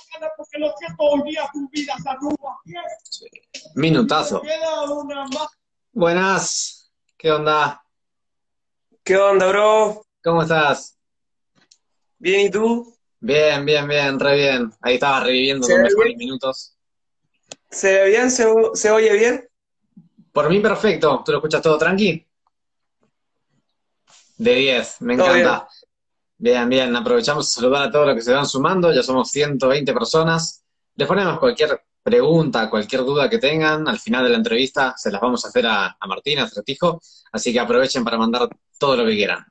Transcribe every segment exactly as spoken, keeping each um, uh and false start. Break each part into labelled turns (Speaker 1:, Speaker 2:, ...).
Speaker 1: Sí. Minutazo. Buenas. ¿Qué onda?
Speaker 2: ¿Qué onda, bro?
Speaker 1: ¿Cómo estás?
Speaker 2: ¿Bien y tú?
Speaker 1: Bien, bien, bien, re bien. Ahí estaba reviviendo
Speaker 2: ¿Se
Speaker 1: tus
Speaker 2: ve
Speaker 1: mejores
Speaker 2: bien?
Speaker 1: minutos.
Speaker 2: ¿Se ve bien? ¿Se, o- se oye bien?
Speaker 1: Por mí, perfecto. ¿Tú lo escuchas todo tranqui? De diez, me
Speaker 2: Todo bien.
Speaker 1: encanta. Bien, bien. Aprovechamos a saludar a todos los que se van sumando. Ya somos ciento veinte personas. Les ponemos cualquier pregunta, cualquier duda que tengan. Al final de la entrevista se las vamos a hacer a, a Martín, a Certijo. Así que aprovechen para mandar todo lo que quieran.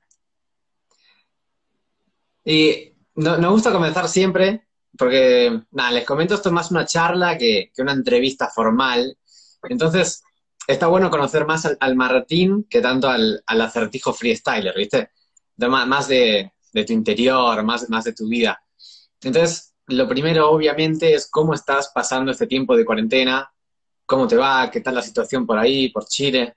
Speaker 1: Y no- nos gusta comenzar siempre, porque, nada, les comento, esto es más una charla que, que una entrevista formal. Entonces, está bueno conocer más al, al Martín que tanto al, al acertijo freestyler, ¿viste? De ma- más de, de tu interior, más, más de tu vida. Entonces, lo primero, obviamente, es cómo estás pasando este tiempo de cuarentena, cómo te va, qué tal la situación por ahí, por Chile.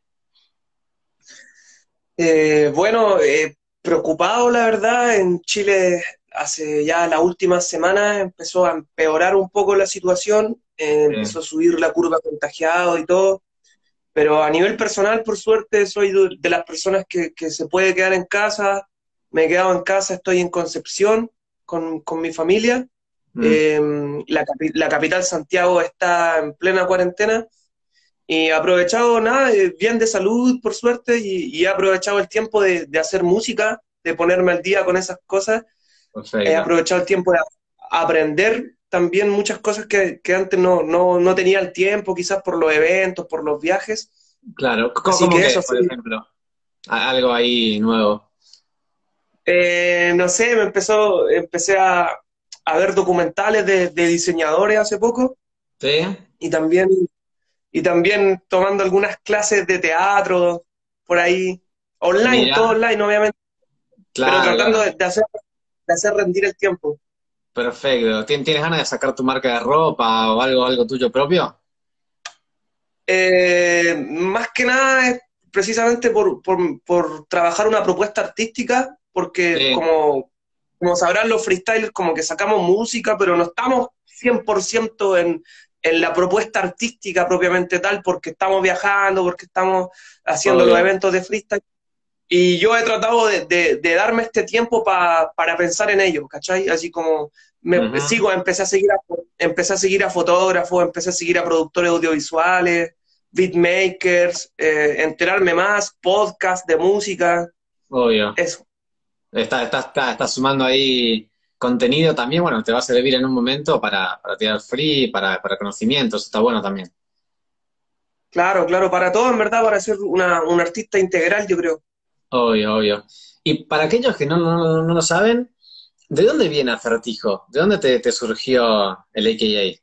Speaker 2: Eh, bueno, eh, preocupado, la verdad. En Chile hace ya las últimas semanas empezó a empeorar un poco la situación. Eh,
Speaker 1: Sí.
Speaker 2: empezó a subir la curva contagiado y todo. Pero a nivel personal, por suerte, soy de de las personas que, que se puede quedar en casa. Me he quedado en casa, estoy en Concepción con, con mi familia.
Speaker 1: Mm.
Speaker 2: Eh, la, capi- la capital Santiago está en plena cuarentena y he aprovechado nada, eh, bien de salud por suerte y, y he aprovechado el tiempo de, de hacer música, de ponerme al día con esas cosas. He
Speaker 1: Perfecto.
Speaker 2: aprovechado el tiempo de aprender también muchas cosas que, que antes no, no, no tenía el tiempo, quizás por los eventos, por los viajes.
Speaker 1: Claro. ¿Cómo,
Speaker 2: Así
Speaker 1: cómo
Speaker 2: que
Speaker 1: que,
Speaker 2: eso
Speaker 1: por
Speaker 2: sí.
Speaker 1: ejemplo? A- Algo ahí nuevo.
Speaker 2: Eh, no sé, me empezó, empecé a, a ver documentales de, de diseñadores hace poco
Speaker 1: ¿Sí?
Speaker 2: y también, y también tomando algunas clases de teatro por ahí, online, todo
Speaker 1: Mira,
Speaker 2: online, obviamente, pero
Speaker 1: claro,
Speaker 2: tratando
Speaker 1: claro.
Speaker 2: de, de hacer, de hacer rendir el tiempo.
Speaker 1: Perfecto. ¿Tien- ¿Tienes ganas de sacar tu marca de ropa o algo, algo tuyo propio?
Speaker 2: Eh, más que nada es precisamente por, por, por trabajar una propuesta artística, porque
Speaker 1: Sí.
Speaker 2: como, como sabrán los freestylers, como que sacamos música, pero no estamos cien por ciento en, en la propuesta artística propiamente tal, porque estamos viajando, porque estamos haciendo los
Speaker 1: Obvio.
Speaker 2: eventos de freestyle. Y yo he tratado de, de, de darme este tiempo pa, para pensar en ello, ¿cachai? Así como me
Speaker 1: Ujú.
Speaker 2: sigo, empecé a seguir a, empecé a seguir a fotógrafos, empecé a seguir a productores audiovisuales, beatmakers, eh, enterarme más, podcast de música,
Speaker 1: Obvio.
Speaker 2: eso.
Speaker 1: Estás está, está, está sumando ahí contenido también. Bueno, te va a servir en un momento para, para tirar free, para, para conocimientos. Está bueno también.
Speaker 2: Claro, claro, para todo, en verdad, para ser una, un artista integral, yo creo.
Speaker 1: Obvio, obvio. Y para aquellos que no, no, no no lo saben, ¿de dónde viene Acertijo? ¿De dónde te, te surgió el A K A?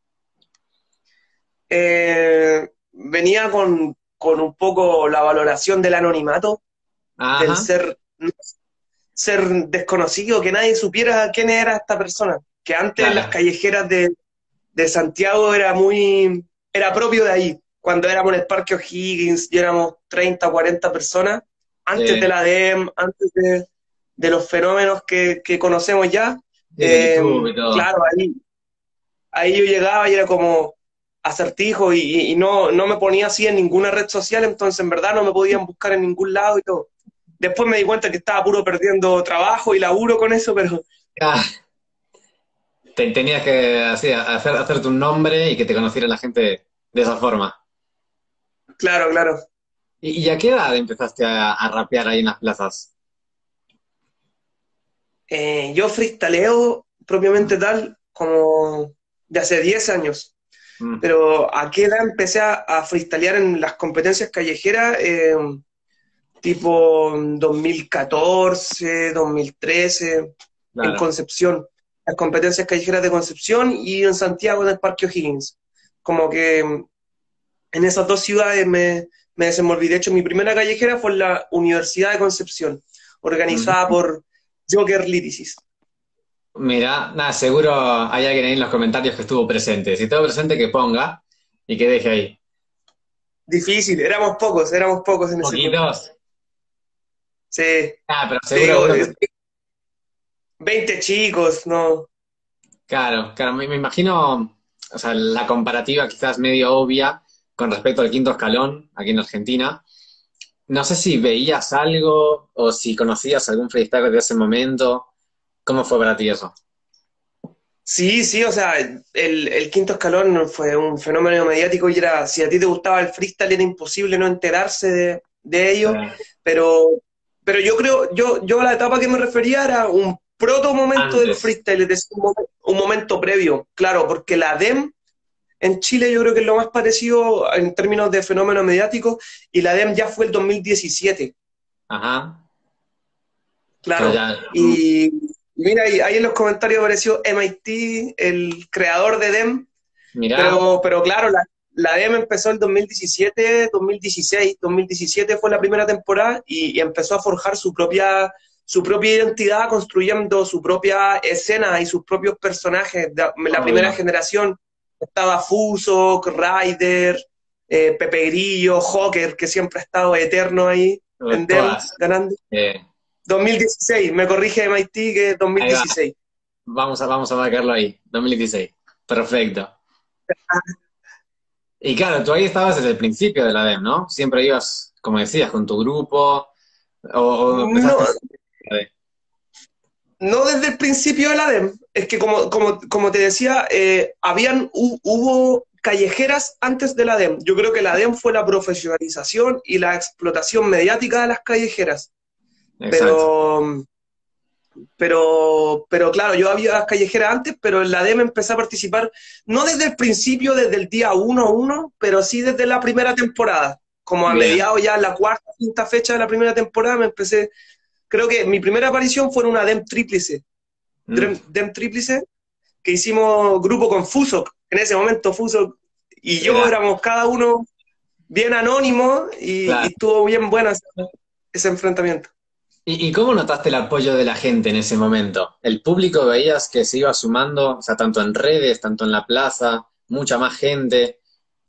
Speaker 2: Eh, venía con, con un poco la valoración del anonimato, del
Speaker 1: Ajá.
Speaker 2: ser ser desconocido, que nadie supiera quién era esta persona, que antes en las
Speaker 1: Claro.
Speaker 2: callejeras de, de Santiago era muy, era propio de ahí, cuando éramos en el Parque O'Higgins y éramos treinta, cuarenta personas, antes de
Speaker 1: Sí.
Speaker 2: la D E M, antes de, de los fenómenos que, que conocemos ya,
Speaker 1: Sí, de
Speaker 2: eh,
Speaker 1: YouTube y todo.
Speaker 2: claro, ahí, ahí yo llegaba y era como acertijo y, y, y no, no me ponía así en ninguna red social, entonces en verdad no me podían buscar en ningún lado y todo. Después me di cuenta que estaba puro perdiendo trabajo y laburo con eso, pero
Speaker 1: Ah, te- tenías que así, hacer, hacerte un nombre y que te conociera la gente de esa forma.
Speaker 2: claro, claro.
Speaker 1: ¿Y, y a qué edad empezaste a, a rapear ahí en las plazas?
Speaker 2: Eh, yo freestaleo propiamente tal como de hace diez años,
Speaker 1: Mm,
Speaker 2: pero ¿a qué edad empecé a, a freestylear en las competencias callejeras? Eh, tipo dos mil catorce, dos mil trece, en
Speaker 1: claro.
Speaker 2: Concepción, las competencias callejeras de Concepción y en Santiago en el Parque O'Higgins. Como que en esas dos ciudades me, me desenvolví. De hecho, mi primera callejera fue en la Universidad de Concepción, organizada
Speaker 1: Ujú.
Speaker 2: por Joker Lyricist.
Speaker 1: Mira, nada, seguro hay alguien ahí en los comentarios que estuvo presente. Si estuvo presente, que ponga y que deje ahí.
Speaker 2: Difícil, éramos pocos, éramos pocos en ese tiempo.
Speaker 1: Poquitos.
Speaker 2: Sí,
Speaker 1: Ah, pero
Speaker 2: te
Speaker 1: seguro
Speaker 2: digo,
Speaker 1: uno que...
Speaker 2: es veinte chicos, no.
Speaker 1: Claro, claro, me, me imagino, o sea, la comparativa quizás medio obvia con respecto al quinto escalón aquí en Argentina. No sé si veías algo o si conocías algún freestyler de ese momento. ¿Cómo fue para ti eso?
Speaker 2: Sí, sí, o sea, el, el quinto escalón fue un fenómeno mediático y era, si a ti te gustaba el freestyle era imposible no enterarse de, de ello,
Speaker 1: Eh,
Speaker 2: pero, pero yo creo, yo, yo a la etapa que me refería era un proto momento del
Speaker 1: Antes.
Speaker 2: freestyle, es decir, un, momen- un momento previo, claro, porque la D E M en Chile yo creo que es lo más parecido en términos de fenómeno mediático y la D E M ya fue el dos mil diecisiete.
Speaker 1: Ajá. Claro,
Speaker 2: Claro,
Speaker 1: ya.
Speaker 2: y mira, ahí, ahí en los comentarios apareció M I T, el creador de D E M,
Speaker 1: Mirá.
Speaker 2: pero, pero claro, la, la D E M empezó el dos mil diecisiete, dos mil dieciséis, dos mil diecisiete fue la primera temporada y, y empezó a forjar su propia, su propia identidad, construyendo su propia escena y sus propios personajes. De- La primera
Speaker 1: Obvio.
Speaker 2: generación estaba Fuso, Ryder, eh, Pepe Grillo, Joker, que siempre ha estado eterno ahí en D E M,
Speaker 1: Todas.
Speaker 2: ganando.
Speaker 1: Eh,
Speaker 2: dos mil dieciséis, me corrige M I T que es
Speaker 1: ahí va.
Speaker 2: dos mil dieciséis.
Speaker 1: Vamos a, vamos a marcarlo ahí. dos mil dieciséis. Perfecto. Y claro, tú ahí estabas desde el principio de la D E M, ¿no? Siempre ibas, como decías, con tu grupo, o, o
Speaker 2: No,
Speaker 1: empezaste en la D E M.
Speaker 2: no desde el principio de la D E M, es que como, como, como te decía, eh, habían, hu- hubo callejeras antes de la D E M. Yo creo que la D E M fue la profesionalización y la explotación mediática de las callejeras.
Speaker 1: Exacto.
Speaker 2: Pero, pero, pero claro, yo había callejeras antes, pero en la D E M empecé a participar, no desde el principio, desde el día uno uno, pero sí desde la primera temporada. Como a
Speaker 1: Bien.
Speaker 2: mediados ya, la cuarta, quinta fecha de la primera temporada, me empecé, creo que mi primera aparición fue en una D E M tríplice,
Speaker 1: Mm,
Speaker 2: D E M tríplice, que hicimos grupo con Fusok. En ese momento Fusok y yo
Speaker 1: era,
Speaker 2: éramos cada uno bien anónimos y, y
Speaker 1: claro.
Speaker 2: estuvo bien bueno ese, ese enfrentamiento.
Speaker 1: ¿Y, y cómo notaste el apoyo de la gente en ese momento? ¿El público veías que se iba sumando, o sea, tanto en redes, tanto en la plaza, mucha más gente?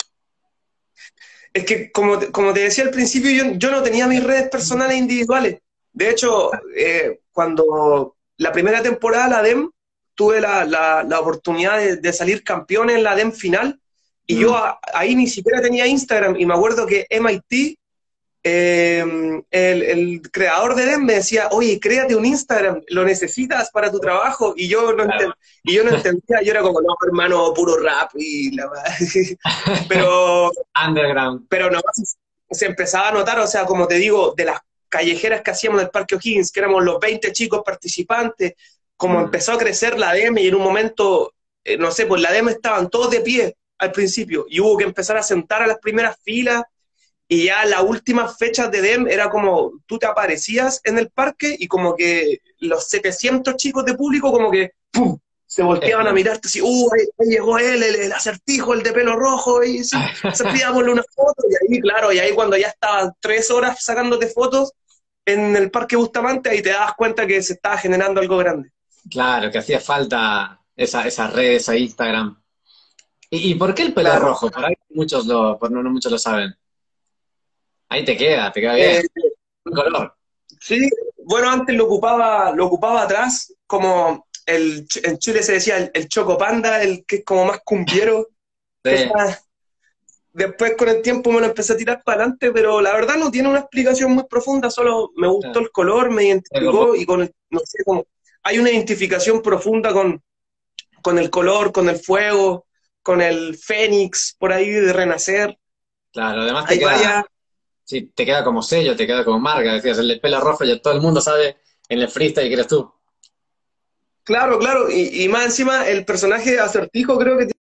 Speaker 2: Es que, como, te- como te decía al principio, yo, yo no tenía mis redes personales individuales. De hecho, eh, cuando la primera temporada, la D E M, tuve la, la, la oportunidad de, de salir campeón en la D E M final y yo
Speaker 1: Mm,
Speaker 2: a- ahí ni siquiera tenía Instagram y me acuerdo que M I T, eh, el, el creador de D E M me decía, oye, créate un Instagram, lo necesitas para tu trabajo, y yo no,
Speaker 1: claro.
Speaker 2: enten- y yo no entendía, yo era como, no, hermano, puro rap, y la madre. pero,
Speaker 1: Underground.
Speaker 2: pero no, se empezaba a notar, o sea, como te digo, de las callejeras que hacíamos en el Parque O'Higgins, que éramos los veinte chicos participantes, como
Speaker 1: Mm,
Speaker 2: empezó a crecer la D E M y en un momento, eh, no sé, pues la D E M estaban todos de pie al principio y hubo que empezar a sentar a las primeras filas y ya las últimas fechas de D E M era como tú te aparecías en el parque y como que los setecientos chicos de público como que ¡pum! Se volteaban a
Speaker 1: explotó.
Speaker 2: mirarte así, ¡uh! Ahí, ahí llegó él, el, el acertijo, el de pelo rojo, y sí, se pidámosle una foto. Y ahí, claro, y ahí cuando ya estaban tres horas sacándote fotos en el Parque Bustamante, ahí te das cuenta que se estaba generando algo grande.
Speaker 1: Claro, que hacía falta esa, esas redes a Instagram. ¿Y, y por qué el pelo
Speaker 2: Claro.
Speaker 1: rojo? Por ahí muchos lo, por no, no muchos lo saben. Ahí te queda, te queda bien.
Speaker 2: Eh,
Speaker 1: Buen color.
Speaker 2: sí, bueno, antes lo ocupaba, lo ocupaba atrás, como el, en Chile se decía el, el Choco Panda, el que es como más cumbiero, que
Speaker 1: Sí,
Speaker 2: está. Después con el tiempo me lo empecé a tirar para adelante, pero la verdad no tiene una explicación muy profunda, solo me gustó
Speaker 1: claro.
Speaker 2: el color, me
Speaker 1: Es como-
Speaker 2: identificó y con el, no sé, como hay una identificación profunda con, con el color, con el fuego, con el fénix por ahí de renacer.
Speaker 1: claro, además te
Speaker 2: Hay
Speaker 1: queda,
Speaker 2: varias,
Speaker 1: sí, te queda como sello, te queda como marca. Decías, el de pelo rojo, ya todo el mundo sabe en el freestyle que eres tú.
Speaker 2: claro, claro, y, y más encima el personaje de Acertijo creo que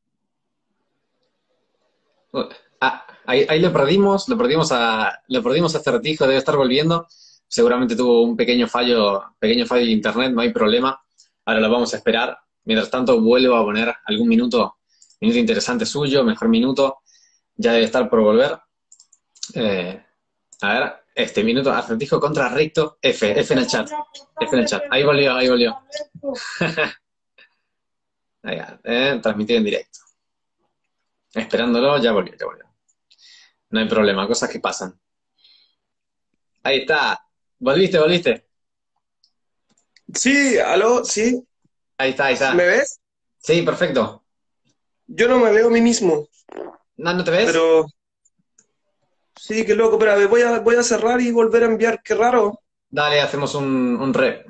Speaker 1: Uh, Ah, ahí, ahí lo perdimos, lo perdimos a, lo perdimos a Certijo, debe estar volviendo. Seguramente tuvo un pequeño fallo, pequeño fallo de internet, no hay problema. Ahora lo vamos a esperar. Mientras tanto, vuelvo a poner algún minuto, minuto interesante suyo, mejor minuto. Ya debe estar por volver. Eh, a ver, este minuto, Acertijo contra Recto, F, F en el chat. F en el chat. Ahí volvió, ahí volvió. Ahí, eh, transmitir en directo. Esperándolo, ya volvió, ya volvió. No hay problema, cosas que pasan. Ahí está. Volviste, volviste.
Speaker 2: sí, aló, sí,
Speaker 1: Ahí está, ahí
Speaker 2: ¿me
Speaker 1: está.
Speaker 2: ves?
Speaker 1: Sí, perfecto.
Speaker 2: Yo no me veo a mí mismo,
Speaker 1: ¿No, no te ves?
Speaker 2: pero sí, qué loco, pero a ver, voy a, voy a cerrar y volver a enviar, qué raro
Speaker 1: Dale, hacemos un, un rep.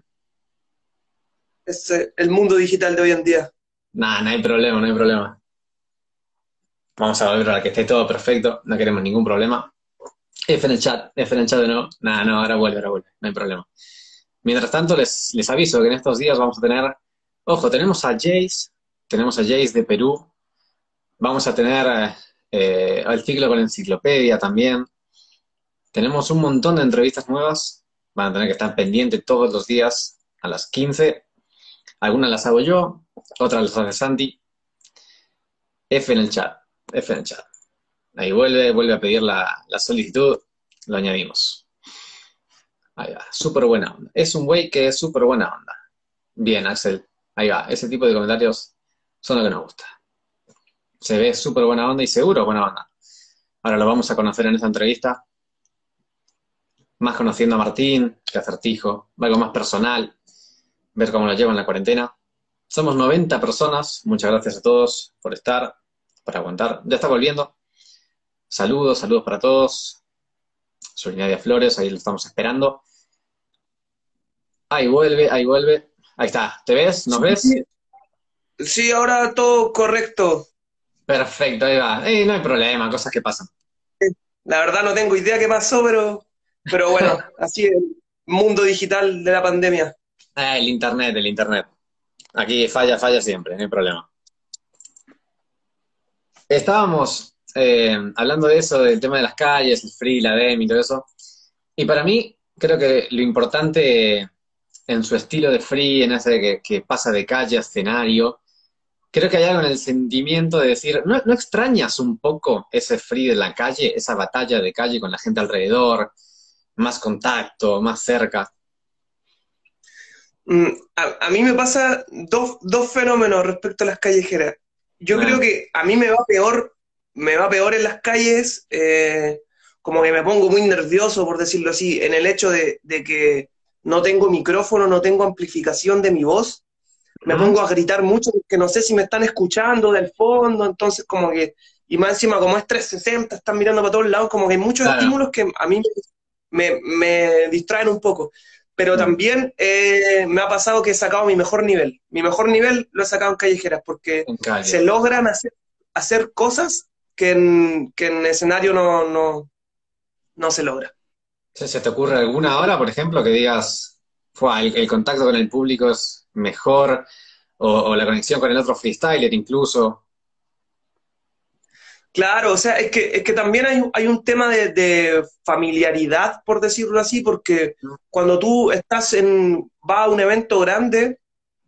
Speaker 2: es eh, el mundo digital de hoy en día.
Speaker 1: Nada, no hay problema, no hay problema. Vamos a volver a que esté todo perfecto, no queremos ningún problema. F en el chat, F en el chat de nuevo. Nada, no, ahora vuelve, ahora vuelve, no hay problema. Mientras tanto, les, les aviso que en estos días vamos a tener, ojo, tenemos a Jace, tenemos a Jace de Perú, vamos a tener eh, eh, el ciclo con enciclopedia también. Tenemos un montón de entrevistas nuevas, van a tener que estar pendientes todos los días a las quince. Algunas las hago yo, otras las hace Santi. F en el chat, F en el chat. Ahí vuelve, vuelve a pedir la, la solicitud, lo añadimos. Ahí va, súper buena onda. Es un güey que es súper buena onda. Bien, Axel. Ahí va, ese tipo de comentarios son lo que nos gusta. Se ve súper buena onda y seguro buena onda. Ahora lo vamos a conocer en esta entrevista, más conociendo a Martín, que Acertijo, algo más personal, ver cómo lo llevan la cuarentena. Somos noventa personas, muchas gracias a todos por estar, por aguantar. Ya está volviendo. Saludos, saludos para todos. Soy Nadia Flores, ahí lo estamos esperando. Ahí vuelve, ahí vuelve. Ahí está, ¿te ves? ¿Nos
Speaker 2: Sí,
Speaker 1: ves?
Speaker 2: sí, ahora todo correcto.
Speaker 1: Perfecto, ahí va. Eh, no hay problema, cosas que pasan.
Speaker 2: La verdad no tengo idea qué pasó, pero, pero bueno, así es el mundo digital de la pandemia.
Speaker 1: Eh, el internet, el internet. Aquí falla, falla siempre, no hay problema. Estábamos eh, hablando de eso, del tema de las calles, el free, la D E M y todo eso. Y para mí, creo que lo importante en su estilo de free, en ese que, que pasa de calle a escenario, creo que hay algo en el sentimiento de decir, ¿no, no extrañas un poco ese free de la calle, esa batalla de calle con la gente alrededor, más contacto, más cerca?
Speaker 2: Mm, a, a mí me pasa dos, dos fenómenos respecto a las callejeras. Yo creo
Speaker 1: Ah,
Speaker 2: que a mí me va peor, me va peor en las calles, eh, como que me pongo muy nervioso, por decirlo así, en el hecho de, de que no tengo micrófono, no tengo amplificación de mi voz, me
Speaker 1: ujú.
Speaker 2: pongo a gritar mucho porque no sé si me están escuchando del fondo, entonces como que, y más encima como es trescientos sesenta, están mirando para todos lados, como que hay muchos
Speaker 1: Claro.
Speaker 2: estímulos que a mí me, me distraen un poco. Pero
Speaker 1: Mm,
Speaker 2: también eh, me ha pasado que he sacado mi mejor nivel. Mi mejor nivel lo he sacado en callejeras porque
Speaker 1: en calle.
Speaker 2: se logran hacer, hacer cosas que en, que en escenario no, no, no se logra.
Speaker 1: ¿Se, se te ocurre alguna hora, por ejemplo, que digas, "Fua, el, el contacto con el público es mejor, o, o la conexión con el otro freestyler incluso"?
Speaker 2: Claro, o sea, es que, es que también hay, hay un tema de, de familiaridad, por decirlo así, porque cuando tú estás en, vas a un evento grande,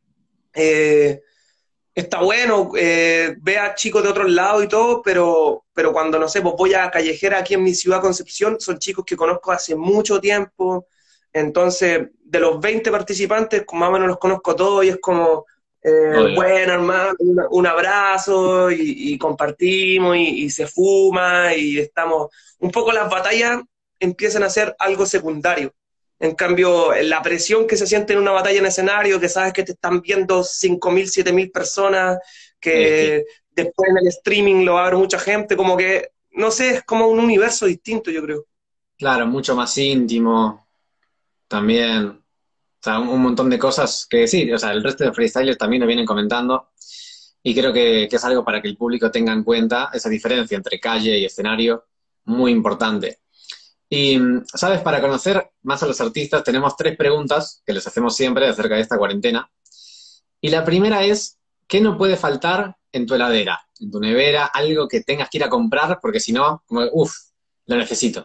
Speaker 2: eh, está bueno, eh, ve a chicos de otros lados y todo, pero, pero cuando, no sé, pues voy a Callejera aquí en mi ciudad Concepción, son chicos que conozco hace mucho tiempo, entonces de los veinte participantes, más o menos los conozco todos y es como, eh,
Speaker 1: Obvio.
Speaker 2: bueno, hermano, un, un abrazo y, y compartimos y, y se fuma y estamos, un poco las batallas empiezan a ser algo secundario. En cambio, la presión que se siente en una batalla en escenario, que sabes que te están viendo cinco mil, siete mil personas,
Speaker 1: Eh, sí.
Speaker 2: que después en el streaming lo va a ver mucha gente, como que, no sé, es como un universo distinto, yo creo.
Speaker 1: Claro, mucho más íntimo también. O sea, un, un montón de cosas que sí, o sea, el resto de freestylers también lo vienen comentando. Y creo que, que es algo para que el público tenga en cuenta esa diferencia entre calle y escenario, muy importante. Y, mm, ¿sabes? Para conocer más a los artistas, tenemos tres preguntas que les hacemos siempre acerca de esta cuarentena. Y la primera es, ¿qué no puede faltar en tu heladera, en tu nevera, algo que tengas que ir a comprar? Porque si no, como, uff, lo necesito.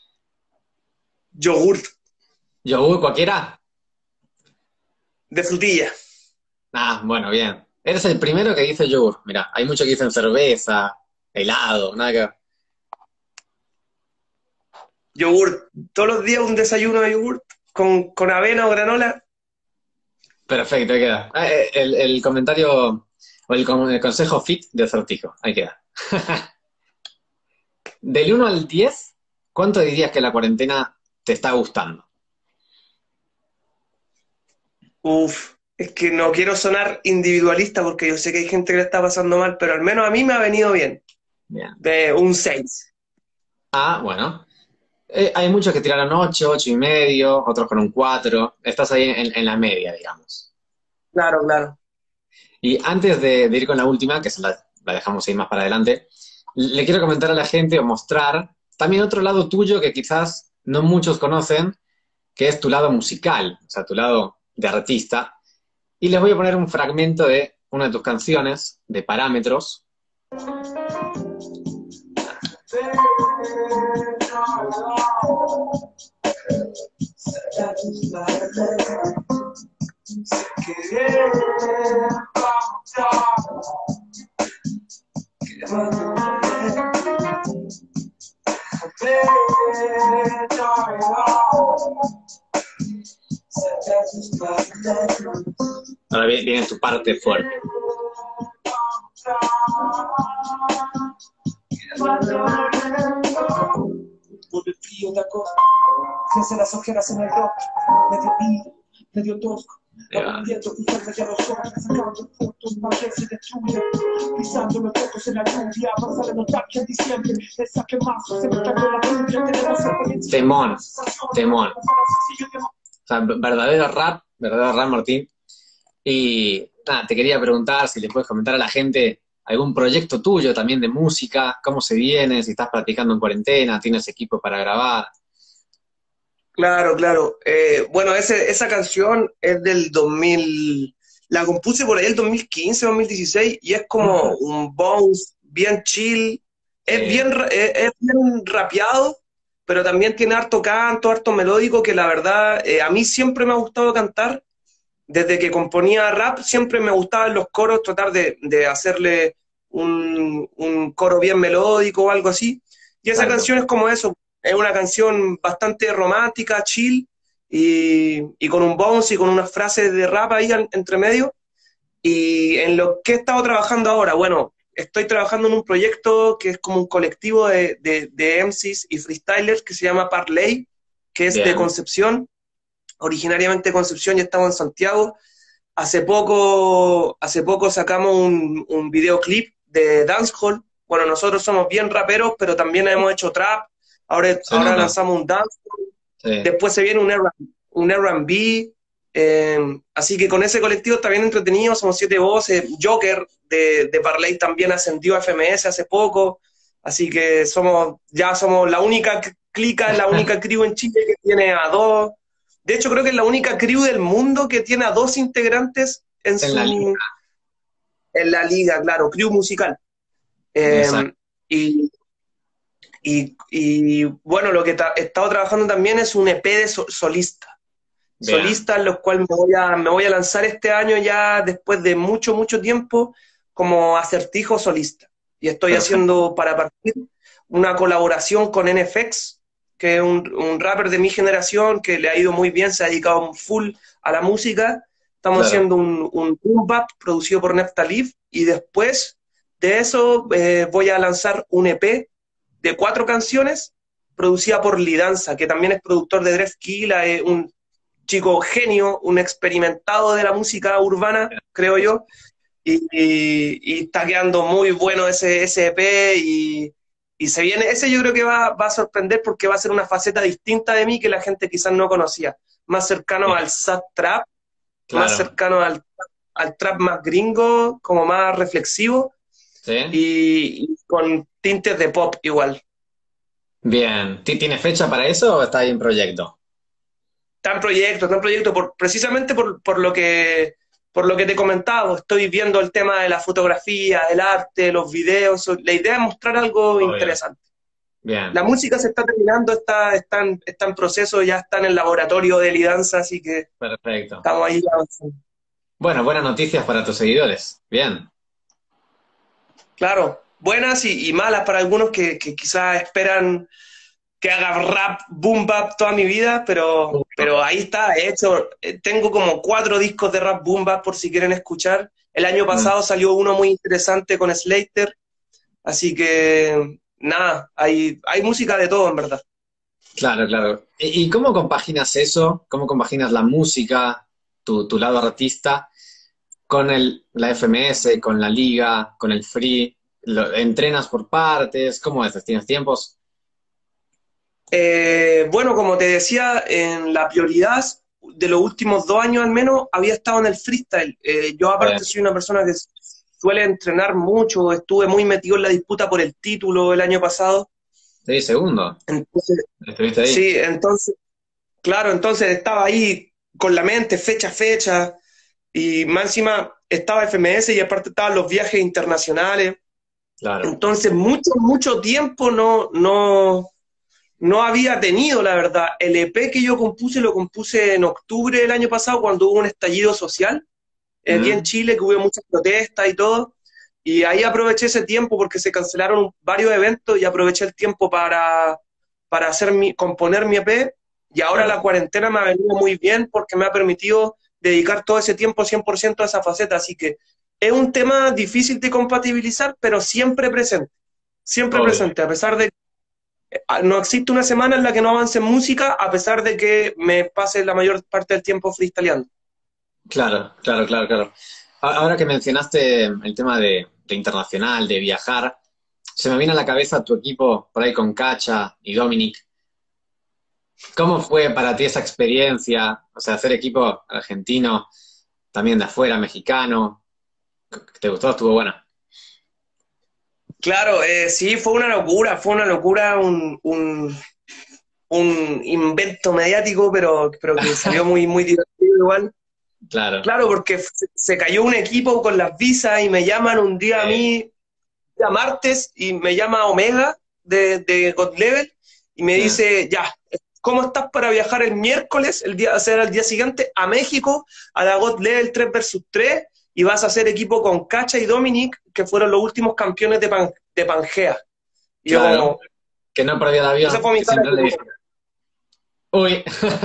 Speaker 2: Yogurt
Speaker 1: ¿Yogur cualquiera?
Speaker 2: de frutilla.
Speaker 1: Ah, bueno, bien. Eres el primero que dice yogur. Mira, hay muchos que dicen cerveza, helado, nada que ver.
Speaker 2: Yogurt. Todos los días un desayuno de yogurt con, con avena o granola.
Speaker 1: Perfecto, ahí queda. Ah, eh, El, el comentario o el, con- el consejo fit de Acertijo, ahí queda. Del uno al diez, ¿cuánto dirías que la cuarentena te está gustando?
Speaker 2: Uf. Es que no quiero sonar individualista porque yo sé que hay gente que le está pasando mal, pero al menos a mí me ha venido bien.
Speaker 1: Bien.
Speaker 2: De un seis.
Speaker 1: Ah, bueno. Eh, hay muchos que tiraron ocho, ocho y medio, otros con un cuatro. Estás ahí en, en la media, digamos.
Speaker 2: Claro, claro.
Speaker 1: Y antes de, de ir con la última, que se la, la dejamos ahí más para adelante, le quiero comentar a la gente o mostrar también otro lado tuyo que quizás no muchos conocen, que es tu lado musical, o sea, tu lado de artista. Y les voy a poner un fragmento de una de tus canciones, de Parámetros. Ahora viene, viene tu parte fuerte.
Speaker 2: Vuelve frío de acoso, crece las ojeras en el rostro, medio vivo, medio tosco.
Speaker 1: Yeah. Temón, temón. O sea, verdadero rap, verdadero rap, Martín. Y nada, te quería preguntar si le puedes comentar a la gente algún proyecto tuyo también de música, cómo se viene, si estás practicando en cuarentena, tienes equipo para grabar.
Speaker 2: Claro, claro. Eh, bueno, ese, esa canción es del dos mil, la compuse por ahí el dos mil quince, dos mil dieciséis, y es como un bounce bien chill, es
Speaker 1: Eh,
Speaker 2: bien, ra- es, es bien rapeado, pero también tiene harto canto, harto melódico, que la verdad, eh, a mí siempre me ha gustado cantar. Desde que componía rap, siempre me gustaban los coros, tratar de, de hacerle un, un coro bien melódico o algo así. Y esa
Speaker 1: exacto.
Speaker 2: canción es como eso, es una canción bastante romántica, chill, y, y con un bounce y con unas frases de rap ahí al- entre medio. Y en lo que he estado trabajando ahora, bueno, estoy trabajando en un proyecto que es como un colectivo de, de, de M Cs y freestylers que se llama Parley, que es de
Speaker 1: Bien.
Speaker 2: Concepción, originariamente de Concepción y estamos en Santiago. Hace poco, hace poco sacamos un, un videoclip de dancehall. Bueno, nosotros somos bien raperos, pero también hemos hecho trap. Ahora,
Speaker 1: Se
Speaker 2: ahora
Speaker 1: nota.
Speaker 2: lanzamos un dance.
Speaker 1: Sí.
Speaker 2: Después se viene un R and B. Un R and B, eh, así que con ese colectivo está bien entretenido. Somos siete voces. Joker de, de Parley también ascendió a F M S hace poco. Así que somos, ya somos la única clica, la única crew en Chile que tiene a dos. De hecho, creo que es la única crew del mundo que tiene a dos integrantes en
Speaker 1: En la liga.
Speaker 2: su en la liga, claro, crew musical.
Speaker 1: Exacto.
Speaker 2: Eh, y, y, y, bueno, lo que he estado trabajando también es un E P de so, solista.
Speaker 1: Bien.
Speaker 2: Solista, en los cuales me voy, a, me voy a lanzar este año ya después de mucho, mucho tiempo como acertijo solista. Y estoy
Speaker 1: Perfecto.
Speaker 2: haciendo para partir una colaboración con N F X, que es un, un rapper de mi generación que le ha ido muy bien, se ha dedicado full a la música. Estamos
Speaker 1: Claro.
Speaker 2: haciendo un, un boom bap producido por Neftalif y después de eso eh, voy a lanzar un E P de cuatro canciones producida por Lidanza, que también es productor de Drefkila, eh, un chico genio, un experimentado de la música urbana, creo yo, y, y, y está quedando muy bueno ese, ese E P y, y se viene, ese yo creo que va, va a sorprender porque va a ser una faceta distinta de mí que la gente quizás no conocía, más cercano
Speaker 1: Bien.
Speaker 2: al sad trap, más
Speaker 1: Claro.
Speaker 2: cercano al, al trap más gringo, como más reflexivo
Speaker 1: ¿Sí?
Speaker 2: y, y con tintes de pop igual.
Speaker 1: Bien. ¿Ti- ¿Tiene fecha para eso o está ahí en proyecto?
Speaker 2: Está en proyecto, está en proyecto, por, precisamente por, por, lo que, por lo que te he comentado. Estoy viendo el tema de la fotografía, el arte, los videos. La idea es mostrar algo
Speaker 1: Obvio.
Speaker 2: interesante. La
Speaker 1: Bien.
Speaker 2: música se está terminando, está, está, en, está en proceso, ya está en el laboratorio de Lidanza, así que
Speaker 1: Perfecto.
Speaker 2: estamos ahí avanzando.
Speaker 1: Bueno, buenas noticias para tus seguidores. Bien.
Speaker 2: Claro, buenas y, y malas para algunos que, que quizás esperan que haga rap, boom bap toda mi vida, pero, pero ahí está, he hecho, eh, tengo como cuatro discos de rap boom bap por si quieren escuchar. El año
Speaker 1: Mm,
Speaker 2: pasado salió uno muy interesante con Slater, así que nada, hay, hay música de todo en verdad.
Speaker 1: claro, claro. ¿Y, y cómo compaginas eso? ¿Cómo compaginas la música, tu, tu lado artista, con el, la F M S, con la liga, con el free, lo- ¿entrenas por partes? ¿Cómo es? ¿Tienes tiempos?
Speaker 2: Eh, bueno, como te decía, en la prioridad de los últimos dos años al menos había estado en el freestyle. Eh, yo aparte
Speaker 1: Eh,
Speaker 2: soy una persona que suele entrenar mucho, estuve muy metido en la disputa por el título el año pasado.
Speaker 1: sí, segundo.
Speaker 2: Entonces,
Speaker 1: ¿Estuviste ahí?
Speaker 2: sí, entonces, claro, entonces estaba ahí con la mente, fecha a fecha, y más encima estaba F M S y aparte estaban los viajes internacionales.
Speaker 1: Claro.
Speaker 2: Entonces, mucho, mucho tiempo no, no, no había tenido, la verdad. El E P que yo compuse lo compuse en octubre del año pasado cuando hubo un estallido social eh, aquí en
Speaker 1: Mm,
Speaker 2: Chile, que hubo muchas protestas y todo. Y ahí aproveché ese tiempo porque se cancelaron varios eventos y aproveché el tiempo para, para hacer mi, componer mi E P. Y ahora la
Speaker 1: claro.
Speaker 2: cuarentena me ha venido muy bien porque me ha permitido dedicar todo ese tiempo cien por ciento a esa faceta. Así que es un tema difícil de compatibilizar, pero siempre presente. Siempre
Speaker 1: Obvio.
Speaker 2: presente, a pesar de ah, no existe una semana en la que no avance en música, a pesar de que me pase la mayor parte del tiempo freestyleando.
Speaker 1: Claro, claro, claro, claro. A- Ahora que mencionaste el tema de, de internacional, de viajar, se me viene a la cabeza tu equipo por ahí con Cacha y Dominic. ¿Cómo fue para ti esa experiencia? O sea, hacer equipo argentino, también de afuera, mexicano. ¿Te gustó? ¿Estuvo buena?
Speaker 2: Claro, eh, sí, fue una locura, fue una locura, un, un, un invento mediático, pero, pero que salió muy, muy divertido igual.
Speaker 1: Claro.
Speaker 2: Claro, porque se, se cayó un equipo con las visas y me llaman un día a
Speaker 1: Eh,
Speaker 2: mí, día martes, y me llama Omega de, de God Level y me
Speaker 1: eh,
Speaker 2: dice, ya, ¿cómo estás para viajar el miércoles, el día, o sea, el día siguiente, a México, a la God Level tres versus tres y vas a hacer equipo con Cacha y Dominic, que fueron los últimos campeones de, Pan- de Pangea? Y yo
Speaker 1: claro.
Speaker 2: como,
Speaker 1: Que no perdió el
Speaker 2: esa
Speaker 1: avión,
Speaker 2: fue mi
Speaker 1: que
Speaker 2: cara,
Speaker 1: siempre le
Speaker 2: como,
Speaker 1: dije. Uy,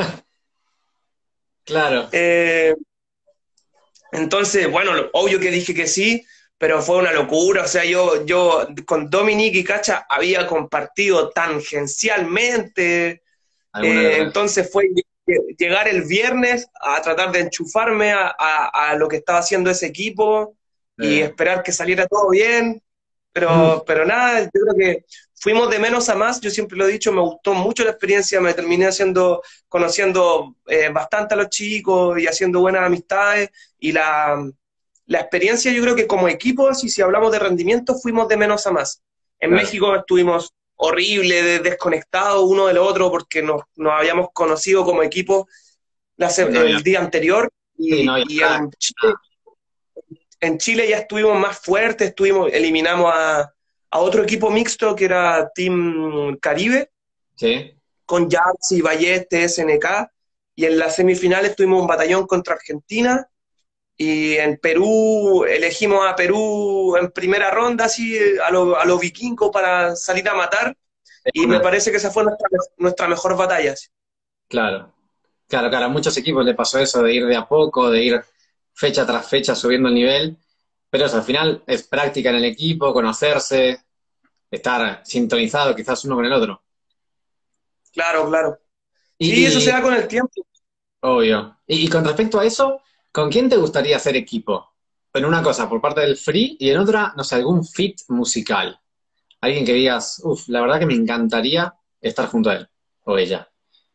Speaker 1: claro.
Speaker 2: eh, entonces, bueno, lo- obvio que dije que sí, pero fue una locura. O sea, yo, yo con Dominic y Cacha había compartido tangencialmente.
Speaker 1: Alguna que
Speaker 2: Eh,
Speaker 1: otra.
Speaker 2: entonces fue lle- llegar el viernes a tratar de enchufarme a, a- a lo que estaba haciendo ese equipo y
Speaker 1: Eh,
Speaker 2: esperar que saliera todo bien.
Speaker 1: mm,
Speaker 2: Pero, pero nada, yo creo que fuimos de menos a más. Yo siempre lo he dicho, me gustó mucho la experiencia, me terminé haciendo, conociendo eh, bastante a los chicos y haciendo buenas amistades. Y la, la experiencia, yo creo que como equipo, si, si hablamos de rendimiento, fuimos de menos a más. En
Speaker 1: claro.
Speaker 2: México estuvimos horrible, de- desconectados uno del otro porque nos, nos habíamos conocido como equipo la se-
Speaker 1: No había,
Speaker 2: el día anterior
Speaker 1: sí, no
Speaker 2: y,
Speaker 1: había
Speaker 2: y en
Speaker 1: práctica.
Speaker 2: Chile, en Chile ya estuvimos más fuertes, estuvimos, eliminamos a, a otro equipo mixto que era Team Caribe,
Speaker 1: Sí.
Speaker 2: con Jaxi, Balleste, S N K, y en las semifinales tuvimos un batallón contra Argentina, y en Perú elegimos a Perú en primera ronda, así a los a lo vikingos para salir a matar,
Speaker 1: De
Speaker 2: y me
Speaker 1: una.
Speaker 2: parece que esa fue nuestra, nuestra mejor batalla. Sí.
Speaker 1: Claro. Claro, claro, a muchos equipos le pasó eso de ir de a poco, de ir fecha tras fecha subiendo el nivel, pero eso al final es práctica en el equipo, conocerse, estar sintonizado quizás uno con el otro.
Speaker 2: Claro, claro. Sí, eso
Speaker 1: Y,
Speaker 2: se
Speaker 1: y
Speaker 2: da con el tiempo.
Speaker 1: obvio. Y, y con respecto a eso, ¿con quién te gustaría hacer equipo? En una cosa, por parte del free, y en otra, no sé, algún fit musical. Alguien que digas, uff, la verdad que me encantaría estar junto a él o ella.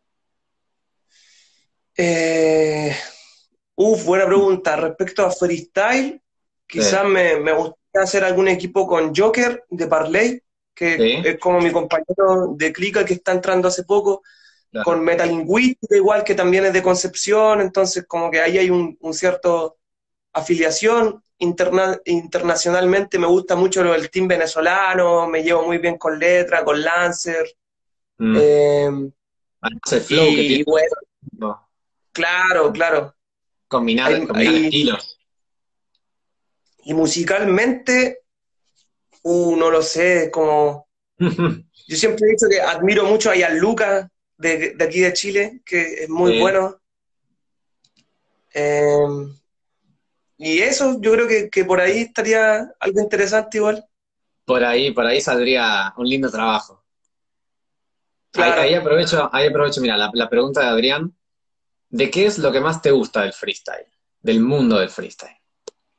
Speaker 2: Eh, uf, buena pregunta. Respecto a freestyle,
Speaker 1: Sí,
Speaker 2: quizás me, me gustaría hacer algún equipo con Joker de Parley, que
Speaker 1: sí,
Speaker 2: es como mi compañero de Clica que está entrando hace poco,
Speaker 1: claro.
Speaker 2: con Metalingüística, igual que también es de Concepción, entonces como que ahí hay un, un cierto afiliación. Interna- internacionalmente me gusta mucho lo del team venezolano, me llevo muy bien con Letra, con Lancer,
Speaker 1: Mm.
Speaker 2: eh,
Speaker 1: Además, el flow que
Speaker 2: y,
Speaker 1: tiene,
Speaker 2: y bueno, claro, claro.
Speaker 1: combinar,
Speaker 2: Hay,
Speaker 1: combinar
Speaker 2: hay-
Speaker 1: estilos.
Speaker 2: y musicalmente, uh, no lo sé, como yo siempre he dicho que admiro mucho a Gianluca de, de aquí de Chile, que es muy
Speaker 1: Sí.
Speaker 2: bueno. Eh, y eso, yo creo que, que por ahí estaría algo interesante igual.
Speaker 1: Por ahí, por ahí saldría un lindo trabajo. Ahí, ahí
Speaker 2: Claro.
Speaker 1: aprovecho, ahí aprovecho, mira, la, la pregunta de Adrián, ¿de qué es lo que más te gusta del freestyle? Del mundo del freestyle.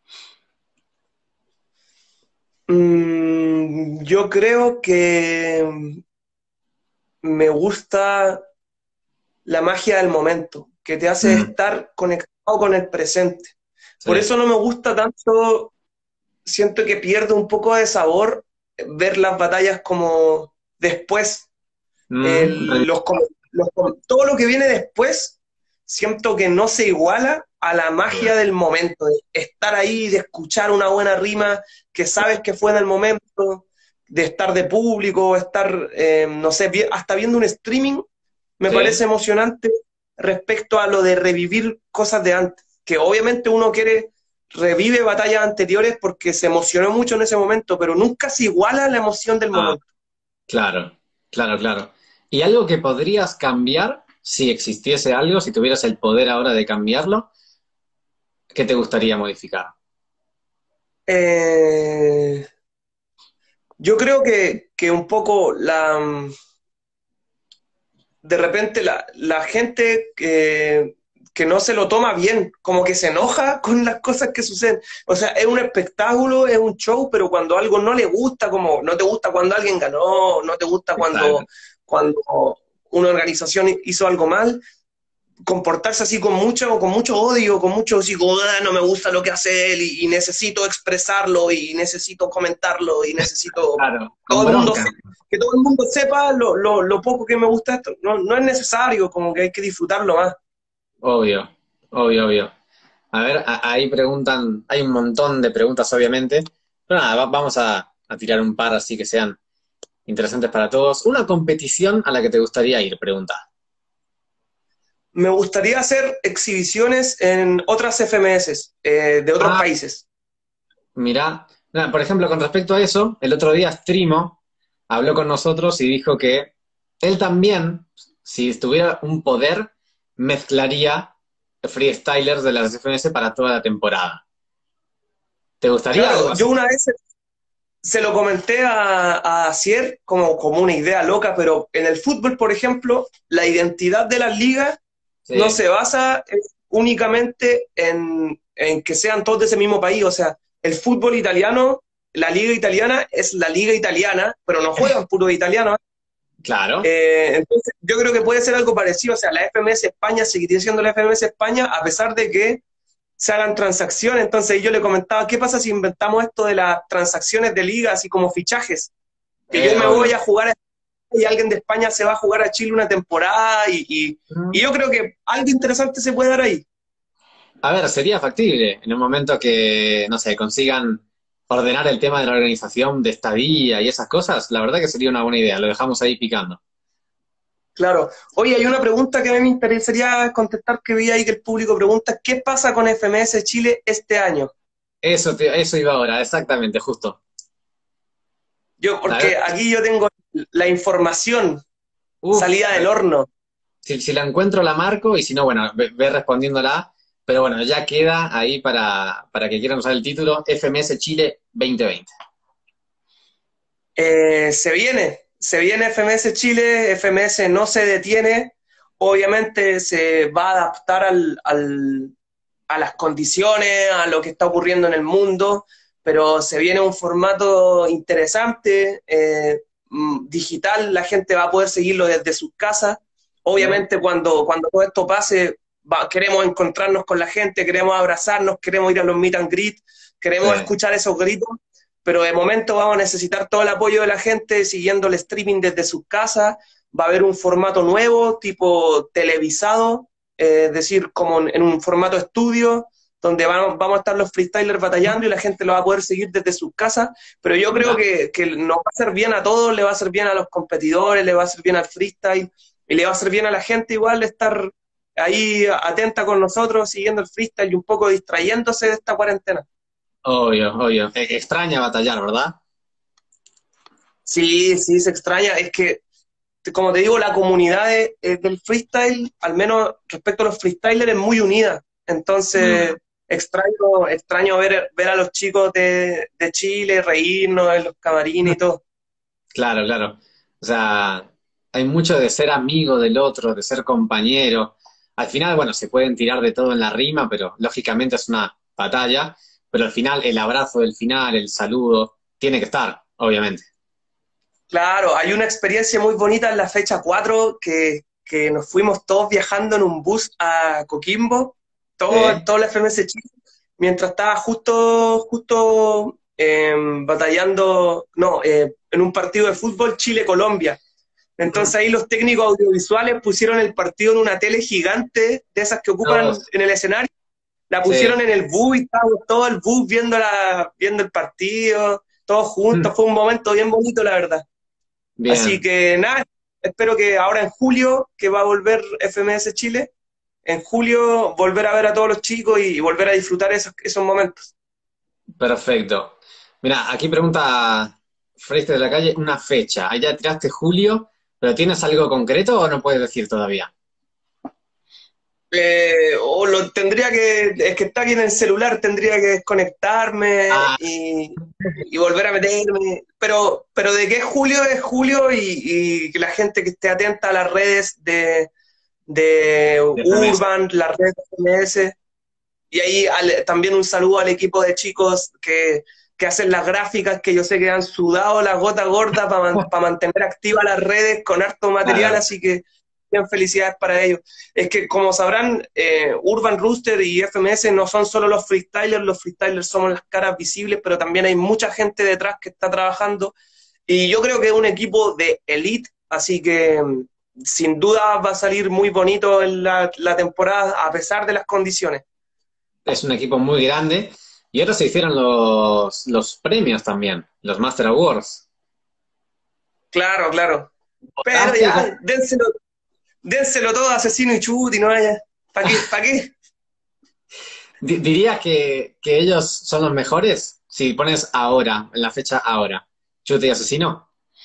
Speaker 2: Mm, yo creo que me gusta la magia del momento, que te hace
Speaker 1: Mm,
Speaker 2: estar conectado con el presente. Por
Speaker 1: sí.
Speaker 2: eso no me gusta tanto, siento que pierde un poco de sabor ver las batallas como después.
Speaker 1: Mm,
Speaker 2: El- los, com- los com- todo lo que viene después, siento que no se iguala a la magia del momento, de estar ahí, de escuchar una buena rima que sabes que fue en el momento, de estar de público, estar, eh, no sé, vi- hasta viendo un streaming, me
Speaker 1: sí.
Speaker 2: parece emocionante respecto a lo de revivir cosas de antes, que obviamente uno quiere, revive batallas anteriores porque se emocionó mucho en ese momento, pero nunca se iguala la emoción del
Speaker 1: Ah,
Speaker 2: momento.
Speaker 1: claro, claro, claro. ¿Y algo que podrías cambiar si existiese algo, si tuvieras el poder ahora de cambiarlo? ¿Qué te gustaría modificar?
Speaker 2: Eh, yo creo que, que un poco la, de repente la, la gente que, que no se lo toma bien, como que se enoja con las cosas que suceden. O sea, es un espectáculo, es un show, pero cuando algo no le gusta, como no te gusta cuando alguien ganó, no te gusta
Speaker 1: Exacto.
Speaker 2: cuando, cuando una organización hizo algo mal, comportarse así con mucho, con mucho odio, con mucho así como, "Ah, no me gusta lo que hace él y, y necesito expresarlo y necesito comentarlo y necesito
Speaker 1: Claro, con
Speaker 2: todo el mundo
Speaker 1: bronca.
Speaker 2: se- que todo el mundo sepa lo, lo, lo poco que me gusta esto. No, no es necesario, como que hay que disfrutarlo más.
Speaker 1: Obvio, obvio, obvio. A ver, a- ahí preguntan, hay un montón de preguntas, obviamente, pero nada, va- vamos a, a tirar un par así que sean interesantes para todos. Una competición a la que te gustaría ir, pregunta.
Speaker 2: Me gustaría hacer exhibiciones en otras F M S eh, de otros
Speaker 1: Ah,
Speaker 2: países.
Speaker 1: mirá, nada, por ejemplo, con respecto a eso, el otro día Strimo habló con nosotros y dijo que él también, si tuviera un poder, mezclaría freestylers de las F M S para toda la temporada. ¿Te gustaría algo
Speaker 2: Claro,
Speaker 1: así?
Speaker 2: yo una vez se lo comenté a, a Asier como, como una idea loca, pero en el fútbol, por ejemplo, la identidad de las ligas no
Speaker 1: Sí.
Speaker 2: se basa en- únicamente en, en que sean todos de ese mismo país. O sea, el fútbol italiano, la liga italiana es la liga italiana, pero no juegan puro italiano.
Speaker 1: Claro.
Speaker 2: Eh, entonces, yo creo que puede ser algo parecido. O sea, la F M S España seguiría siendo la F M S España a pesar de que se hagan transacciones. Entonces yo le comentaba, ¿qué pasa si inventamos esto de las transacciones de liga, así como fichajes? Que yo
Speaker 1: Eh,
Speaker 2: me voy
Speaker 1: obvio.
Speaker 2: a jugar a y alguien de España se va a jugar a Chile una temporada y, y, y yo creo que algo interesante se puede dar ahí.
Speaker 1: A ver, sería factible en un momento que, no sé, consigan ordenar el tema de la organización de estadía y esas cosas. La verdad que sería una buena idea. Lo dejamos ahí picando.
Speaker 2: Claro. Oye, hay una pregunta que a mí me interesaría contestar que vi ahí que el público pregunta, ¿qué pasa con F M S Chile este año?
Speaker 1: Eso, te- eso iba ahora, exactamente, justo.
Speaker 2: Yo,
Speaker 1: A ver,
Speaker 2: porque aquí yo tengo la información
Speaker 1: uff,
Speaker 2: salida del horno.
Speaker 1: si, si la encuentro la marco y si no, bueno, ve, ve respondiéndola. Pero bueno, ya queda ahí para, para que quieran usar el título F M S Chile dos mil veinte.
Speaker 2: Eh, se viene, se viene F M S Chile, F M S no se detiene, obviamente se va a adaptar al, al, a las condiciones, a lo que está ocurriendo en el mundo, pero se viene un formato interesante, eh, mm, digital, la gente va a poder seguirlo desde sus casas.
Speaker 1: ¿Mm?
Speaker 2: Obviamente cuando, cuando todo esto pase, va, queremos encontrarnos con la gente, queremos abrazarnos, queremos ir a los meet and greet,
Speaker 1: Sí.
Speaker 2: queremos escuchar esos gritos, pero de momento vamos a necesitar todo el apoyo de la gente siguiendo el streaming desde sus casas. Va a haber un formato nuevo, tipo televisado, eh, es decir, como en, en un formato estudio, donde vamos, vamos a estar los freestylers batallando y la gente lo va a poder seguir desde sus casas. Pero yo creo
Speaker 1: Mirá.
Speaker 2: que, que nos va a hacer bien a todos, le va a hacer bien a los competidores, le va a hacer bien al freestyle y le va a hacer bien a la gente igual estar ahí atenta con nosotros, siguiendo el freestyle y un poco distrayéndose de esta cuarentena.
Speaker 1: Obvio, obvio. E- extraña batallar, ¿verdad?
Speaker 2: Sí, sí, se extraña. Es que, como te digo, la comunidad de- eh, del freestyle, al menos respecto a los freestylers, es muy unida.
Speaker 1: Mm.
Speaker 2: Entonces, extraño, extraño ver, ver a los chicos de, de Chile reírnos en los camarines y todo.
Speaker 1: Claro, claro. O sea, hay mucho de ser amigo del otro, de ser compañero. Al final, bueno, se pueden tirar de todo en la rima, pero lógicamente es una batalla. Pero al final, el abrazo del final, el saludo, tiene que estar, obviamente.
Speaker 2: Claro, hay una experiencia muy bonita en la fecha cuatro que, que nos fuimos todos viajando en un bus a Coquimbo, todo,
Speaker 1: Sí.
Speaker 2: todo la F M S Chile, mientras estaba justo, justo eh, batallando, no, eh, en un partido de fútbol Chile-Colombia. Entonces ahí los técnicos audiovisuales pusieron el partido en una tele gigante, de esas que ocupan
Speaker 1: Todos.
Speaker 2: en el escenario, la
Speaker 1: Sí.
Speaker 2: pusieron en el bus y estábamos todo el bus viendo, la, viendo el partido, todos juntos, fue un momento bien bonito, la verdad. Así
Speaker 1: Bien.
Speaker 2: que nada, espero que ahora en julio, que va a volver F M S Chile, en julio volver a ver a todos los chicos y, y volver a disfrutar esos, esos momentos.
Speaker 1: Perfecto. Mira, aquí pregunta Freiste de la Calle una fecha. Allá tiraste julio, pero ¿tienes algo concreto o no puedes decir todavía?
Speaker 2: Eh, o lo tendría que, es que está aquí en el celular, tendría que desconectarme
Speaker 1: Ah,
Speaker 2: y, y volver a meterme. Pero, pero de que es julio, es julio y, y que la gente que esté atenta a las redes de, de
Speaker 1: de F M S.
Speaker 2: Urban, las redes de F M S. Y ahí al- también un saludo al equipo de chicos que, que hacen las gráficas, que yo sé que han sudado la gota gorda para mantener activas las redes con harto material,
Speaker 1: Claro.
Speaker 2: así que bien felicidades para ellos. Es que como sabrán, eh, Urban Rooster y F M S no son solo los freestylers, los freestylers somos las caras visibles, pero también hay mucha gente detrás que está trabajando y yo creo que es un equipo de elite, así que mm, sin duda va a salir muy bonito en la, la temporada a pesar de las condiciones.
Speaker 1: Es un equipo muy grande. Y ahora se hicieron los, los premios también, los Master Awards.
Speaker 2: Claro, claro. Pero
Speaker 1: ¿Votaste? ¿Cómo-
Speaker 2: ya, dénselo, dénselo todo a Asesino y Chut y no haya. ¿Para qué? ¿Para qué?
Speaker 1: di- ¿Dirías que, que ellos son los mejores? Si pones ahora, en la fecha ahora. Chute y Asesino.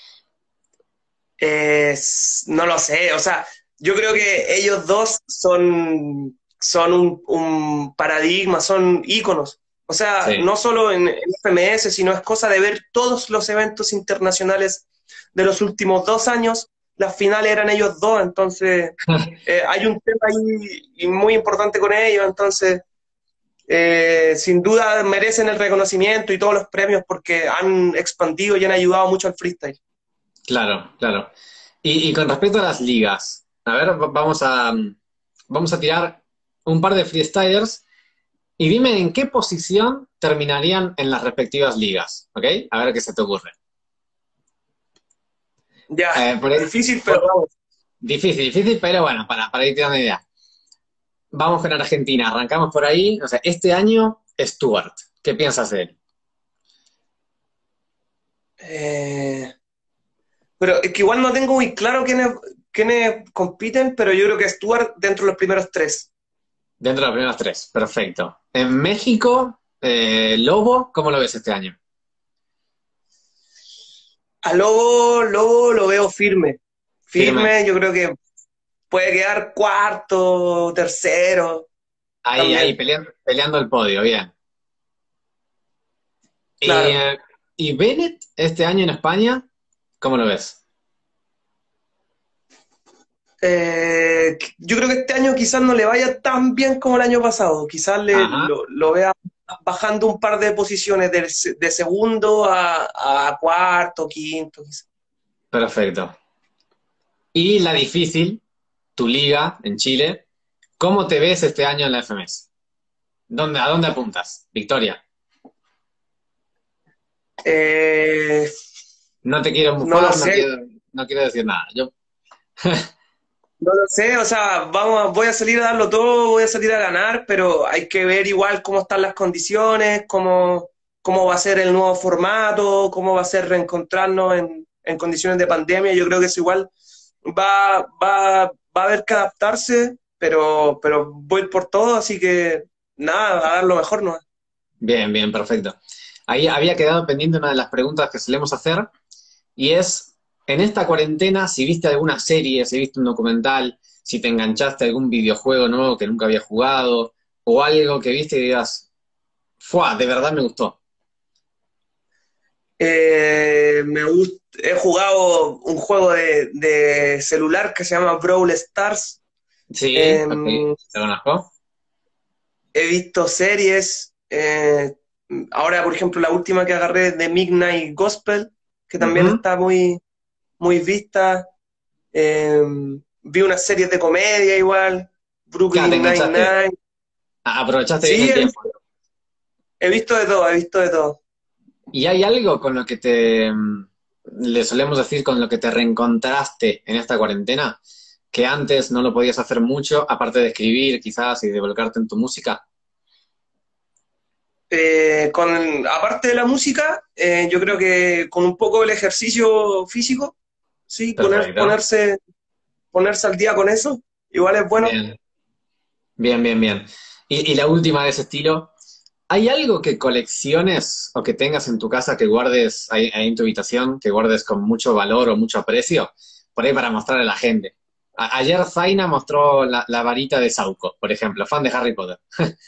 Speaker 2: Eh, no lo sé, o sea, yo creo que ellos dos son, son un, un paradigma, son íconos. O sea,
Speaker 1: Sí.
Speaker 2: no solo en, en F M S, sino es cosa de ver todos los eventos internacionales de los últimos dos años, las finales eran ellos dos, entonces eh, hay un tema ahí muy importante con ellos, entonces eh, sin duda merecen el reconocimiento y todos los premios porque han expandido y han ayudado mucho al freestyle.
Speaker 1: Claro, claro. Y, y con respecto a las ligas, a ver, va- vamos a, vamos a tirar un par de freestylers y dime en qué posición terminarían en las respectivas ligas, ¿ok? A ver qué se te ocurre.
Speaker 2: Ya,
Speaker 1: Eh, por ahí-
Speaker 2: difícil, pero
Speaker 1: por-
Speaker 2: vamos.
Speaker 1: difícil, difícil, pero bueno, para, para ir tirando idea. Vamos con Argentina, arrancamos por ahí. O sea, este año, Stuart. ¿Qué piensas de él?
Speaker 2: Eh, pero es que igual no tengo muy claro quiénes, quiénes compiten, pero yo creo que Stuart dentro de los primeros tres.
Speaker 1: Dentro de las primeras tres, perfecto. En México, eh, Lobo, ¿cómo lo ves este año?
Speaker 2: A Lobo, Lobo lo veo firme.
Speaker 1: Firme.
Speaker 2: Firme, yo creo que puede quedar cuarto, tercero,
Speaker 1: Ahí, ahí,
Speaker 2: también.
Speaker 1: peleando, peleando el podio, bien. Y,
Speaker 2: Claro.
Speaker 1: eh, y Bennett, este año en España, ¿cómo lo ves?
Speaker 2: Eh, yo creo que este año quizás no le vaya tan bien como el año pasado. Quizás le,
Speaker 1: Ajá,
Speaker 2: lo, lo vea bajando un par de posiciones de, de segundo a, a cuarto, quinto, quizás.
Speaker 1: perfecto. Y la difícil, tu liga en Chile, ¿cómo te ves este año en la F M S? ¿Dónde, a dónde apuntas? Victoria.
Speaker 2: Eh,
Speaker 1: No te quiero
Speaker 2: no lo
Speaker 1: mufar, no
Speaker 2: sé,
Speaker 1: quiero, no quiero decir nada. Yo,
Speaker 2: no lo sé, o sea, vamos, a- voy a salir a darlo todo, voy a salir a ganar, pero hay que ver igual cómo están las condiciones, cómo, cómo va a ser el nuevo formato, cómo va a ser reencontrarnos en, en condiciones de pandemia. Yo creo que eso igual va, va, va a haber que adaptarse, pero, pero voy por todo, así que nada, a dar lo mejor, ¿no?
Speaker 1: bien, bien, perfecto. Ahí había quedado pendiente una de las preguntas que solemos hacer, y es, en esta cuarentena, si viste alguna serie, si viste un documental, si te enganchaste a algún videojuego nuevo que nunca había jugado, o algo que viste y digas, ¡fua! De verdad me gustó.
Speaker 2: Eh, me gust- he jugado un juego de, de celular que se llama Brawl Stars.
Speaker 1: Sí, ok,
Speaker 2: Em,
Speaker 1: te conozco.
Speaker 2: He visto series, eh, Ahora, por ejemplo, la última que agarré de Midnight Gospel, que también
Speaker 1: Ujú.
Speaker 2: está muy, muy vista. Eh, Vi unas series de comedia igual,
Speaker 1: Claro, te
Speaker 2: Brooklyn
Speaker 1: enganchaste.
Speaker 2: Nine-Nine.
Speaker 1: A- Aprovechaste bien
Speaker 2: Sí,
Speaker 1: el
Speaker 2: he,
Speaker 1: tiempo.
Speaker 2: he visto de todo, he visto de todo.
Speaker 1: ¿Y hay algo con lo que te, mm, le solemos decir, con lo que te reencontraste en esta cuarentena? Que antes no lo podías hacer mucho, aparte de escribir quizás y de volcarte en tu música.
Speaker 2: Eh, con, aparte de la música, eh, yo creo que con un poco el ejercicio físico, sí, poner,
Speaker 1: Perfecto.
Speaker 2: ponerse, ponerse al día con eso, igual es bueno.
Speaker 1: Bien, bien, bien, bien. Y, y la última de ese estilo, ¿hay algo que colecciones o que tengas en tu casa que guardes ahí, ahí en tu habitación, que guardes con mucho valor o mucho aprecio? Por ahí para mostrar a la gente. A- ayer Zaina mostró la, la varita de Sauco, por ejemplo, fan de Harry Potter.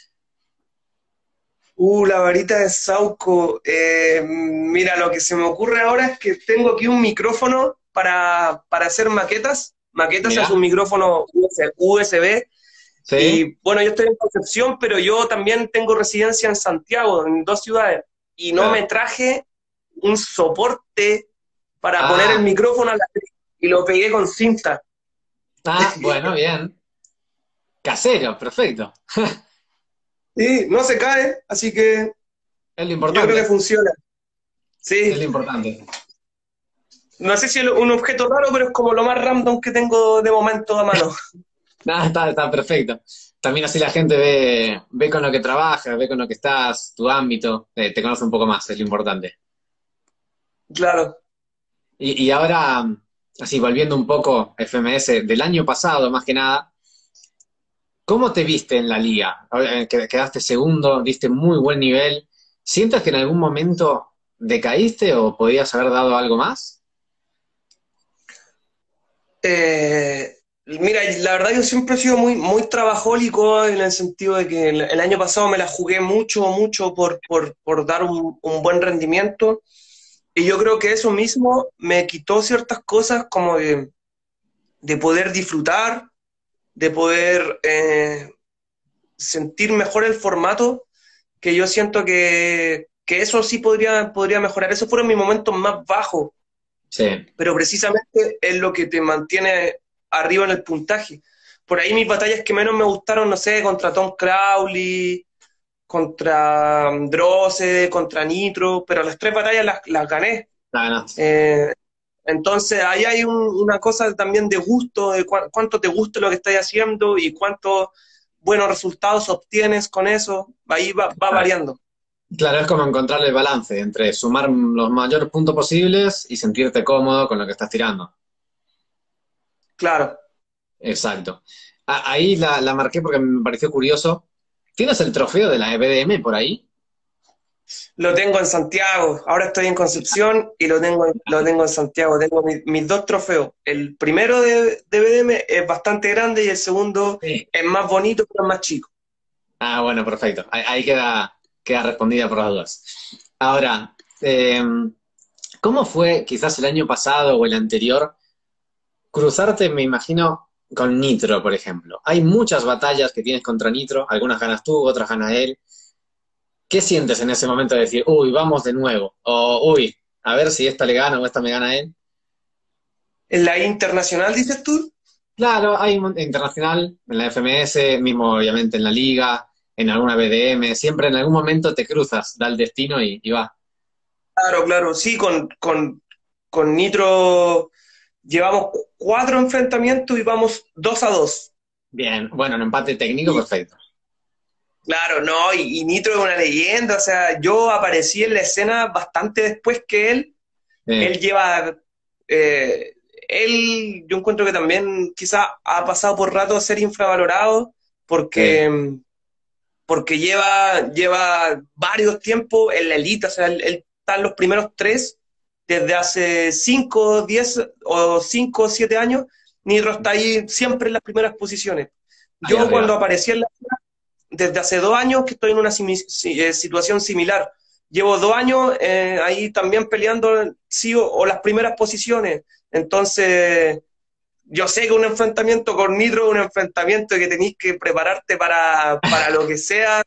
Speaker 2: Uh, la varita de Sauco. Eh, mira, lo que se me ocurre ahora es que tengo aquí un micrófono para, para hacer maquetas. Maquetas es un
Speaker 1: Mira,
Speaker 2: micrófono U S B.
Speaker 1: ¿sí?
Speaker 2: Y bueno, yo estoy en Concepción, pero yo también tengo residencia en Santiago, en dos ciudades. Y no me
Speaker 1: Claro.
Speaker 2: traje un soporte para poner el
Speaker 1: Ah,
Speaker 2: micrófono a la y lo pegué con cinta.
Speaker 1: ah, bueno, bien. Casero, perfecto.
Speaker 2: Sí, no se cae, así que
Speaker 1: Es lo
Speaker 2: yo creo que
Speaker 1: importante.
Speaker 2: funciona.
Speaker 1: Es
Speaker 2: Sí,
Speaker 1: lo importante.
Speaker 2: no sé si es un objeto raro, pero es como lo más random que tengo de momento a mano.
Speaker 1: Nada, está, está perfecto. También así la gente ve, ve con lo que trabajas, ve con lo que estás, tu ámbito, eh, te conoce un poco más, es lo importante.
Speaker 2: Claro.
Speaker 1: Y, y ahora, así volviendo un poco, F M S, del año pasado más que nada, ¿cómo te viste en la liga? Ahora, eh, que- Quedaste segundo, diste muy buen nivel. ¿Sientes que en algún momento decaíste o podías haber dado algo más?
Speaker 2: Eh, Mira, la verdad yo siempre he sido muy, muy trabajólico en el sentido de que el, el año pasado me la jugué mucho, mucho por, por, por dar un, un buen rendimiento. Y yo creo que eso mismo me quitó ciertas cosas como de, de poder disfrutar, de poder eh, sentir mejor el formato, que yo siento que, que eso sí podría, podría mejorar. Esos fueron mis momentos más bajos,
Speaker 1: Sí,
Speaker 2: pero precisamente es lo que te mantiene arriba en el puntaje. Por ahí mis batallas que menos me gustaron, no sé, contra Tom Crowley, contra Drosse, contra Nitro, pero las tres batallas las, las gané.
Speaker 1: la ganaste.
Speaker 2: Eh, entonces ahí hay un, una cosa también de gusto, de cu cuánto te gusta lo que estás haciendo y cuántos buenos resultados obtienes con eso, ahí va, va variando.
Speaker 1: Claro, es como encontrar el balance entre sumar los mayores puntos posibles y sentirte cómodo con lo que estás tirando.
Speaker 2: Claro,
Speaker 1: Exacto. A- ahí la, la marqué porque me pareció curioso. ¿Tienes el trofeo de la E B D M por ahí?
Speaker 2: lo tengo en Santiago, ahora estoy en Concepción y lo tengo, lo tengo en Santiago, tengo mi, mis dos trofeos. El primero de, de B D M es bastante grande y el segundo
Speaker 1: Sí.
Speaker 2: es más bonito pero es más chico.
Speaker 1: Ah, bueno, perfecto. Ahí, ahí queda, queda respondida por las dudas. Ahora, eh, ¿cómo fue quizás el año pasado o el anterior cruzarte, me imagino, con Nitro, por ejemplo? Hay muchas batallas que tienes contra Nitro, algunas ganas tú, otras gana él. ¿Qué sientes en ese momento de decir, uy, vamos de nuevo? O, uy, a ver si esta le gana o esta me gana él.
Speaker 2: En la internacional, dices tú.
Speaker 1: Claro, hay un internacional, en la F M S, mismo obviamente en la liga, en alguna B D M, siempre en algún momento te cruzas, da el destino y, y va.
Speaker 2: Claro, claro, sí, con, con, con Nitro llevamos cu- cuatro enfrentamientos y vamos dos a dos.
Speaker 1: Bien, bueno, en empate técnico,
Speaker 2: Y
Speaker 1: perfecto.
Speaker 2: claro, no, y, y Nitro es una leyenda, o sea, yo aparecí en la escena bastante después que él.
Speaker 1: Eh,
Speaker 2: Él lleva, eh, él, yo encuentro que también quizá ha pasado por rato a ser infravalorado
Speaker 1: sí,
Speaker 2: porque, porque lleva, lleva varios tiempos en la elite, o sea, él, él está en los primeros tres desde hace cinco, diez o cinco o siete años. Nitro está ahí siempre en las primeras posiciones.
Speaker 1: ahí
Speaker 2: Yo cuando
Speaker 1: arriba.
Speaker 2: aparecí en la desde hace dos años que estoy en una simi- si- eh, situación similar. Llevo dos años eh, ahí también peleando sí o, o las primeras posiciones. Entonces, yo sé que un enfrentamiento con Nitro es un enfrentamiento que tenéis que prepararte para, para lo que sea.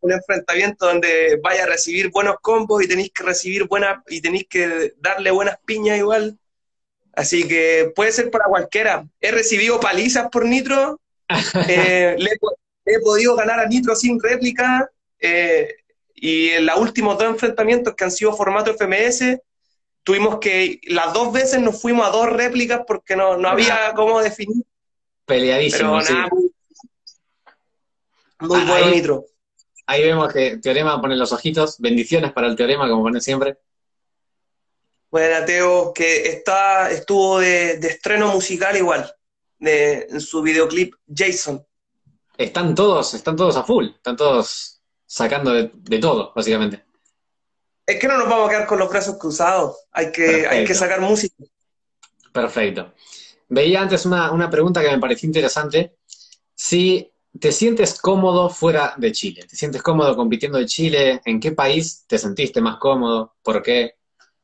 Speaker 2: un enfrentamiento donde vaya a recibir buenos combos y tenéis que recibir buenas, y tenéis que darle buenas piñas igual. Así que puede ser para cualquiera. He recibido palizas por Nitro, eh, le, he podido ganar a Nitro sin réplica, eh, y en los últimos dos enfrentamientos que han sido formato F M S, tuvimos que, las dos veces nos fuimos a dos réplicas porque no, no había cómo definir.
Speaker 1: Peleadísimo,
Speaker 2: Pero nada,
Speaker 1: sí.
Speaker 2: muy, muy
Speaker 1: Ah,
Speaker 2: bueno
Speaker 1: ahí,
Speaker 2: Nitro.
Speaker 1: ahí vemos que Teorema pone los ojitos. Bendiciones para el Teorema, como pone siempre.
Speaker 2: Bueno, Teo, que está, estuvo de, de estreno musical igual, de, en su videoclip Jason.
Speaker 1: Están todos, están todos a full. Están todos sacando de, de todo, básicamente.
Speaker 2: Es que no nos vamos a quedar con los brazos cruzados, hay que, hay que
Speaker 1: Perfecto,
Speaker 2: sacar música.
Speaker 1: perfecto. Veía antes una, una pregunta que me pareció interesante. Si te sientes cómodo fuera de Chile, ¿te sientes cómodo compitiendo en Chile? ¿En qué país te sentiste más cómodo? ¿Por qué?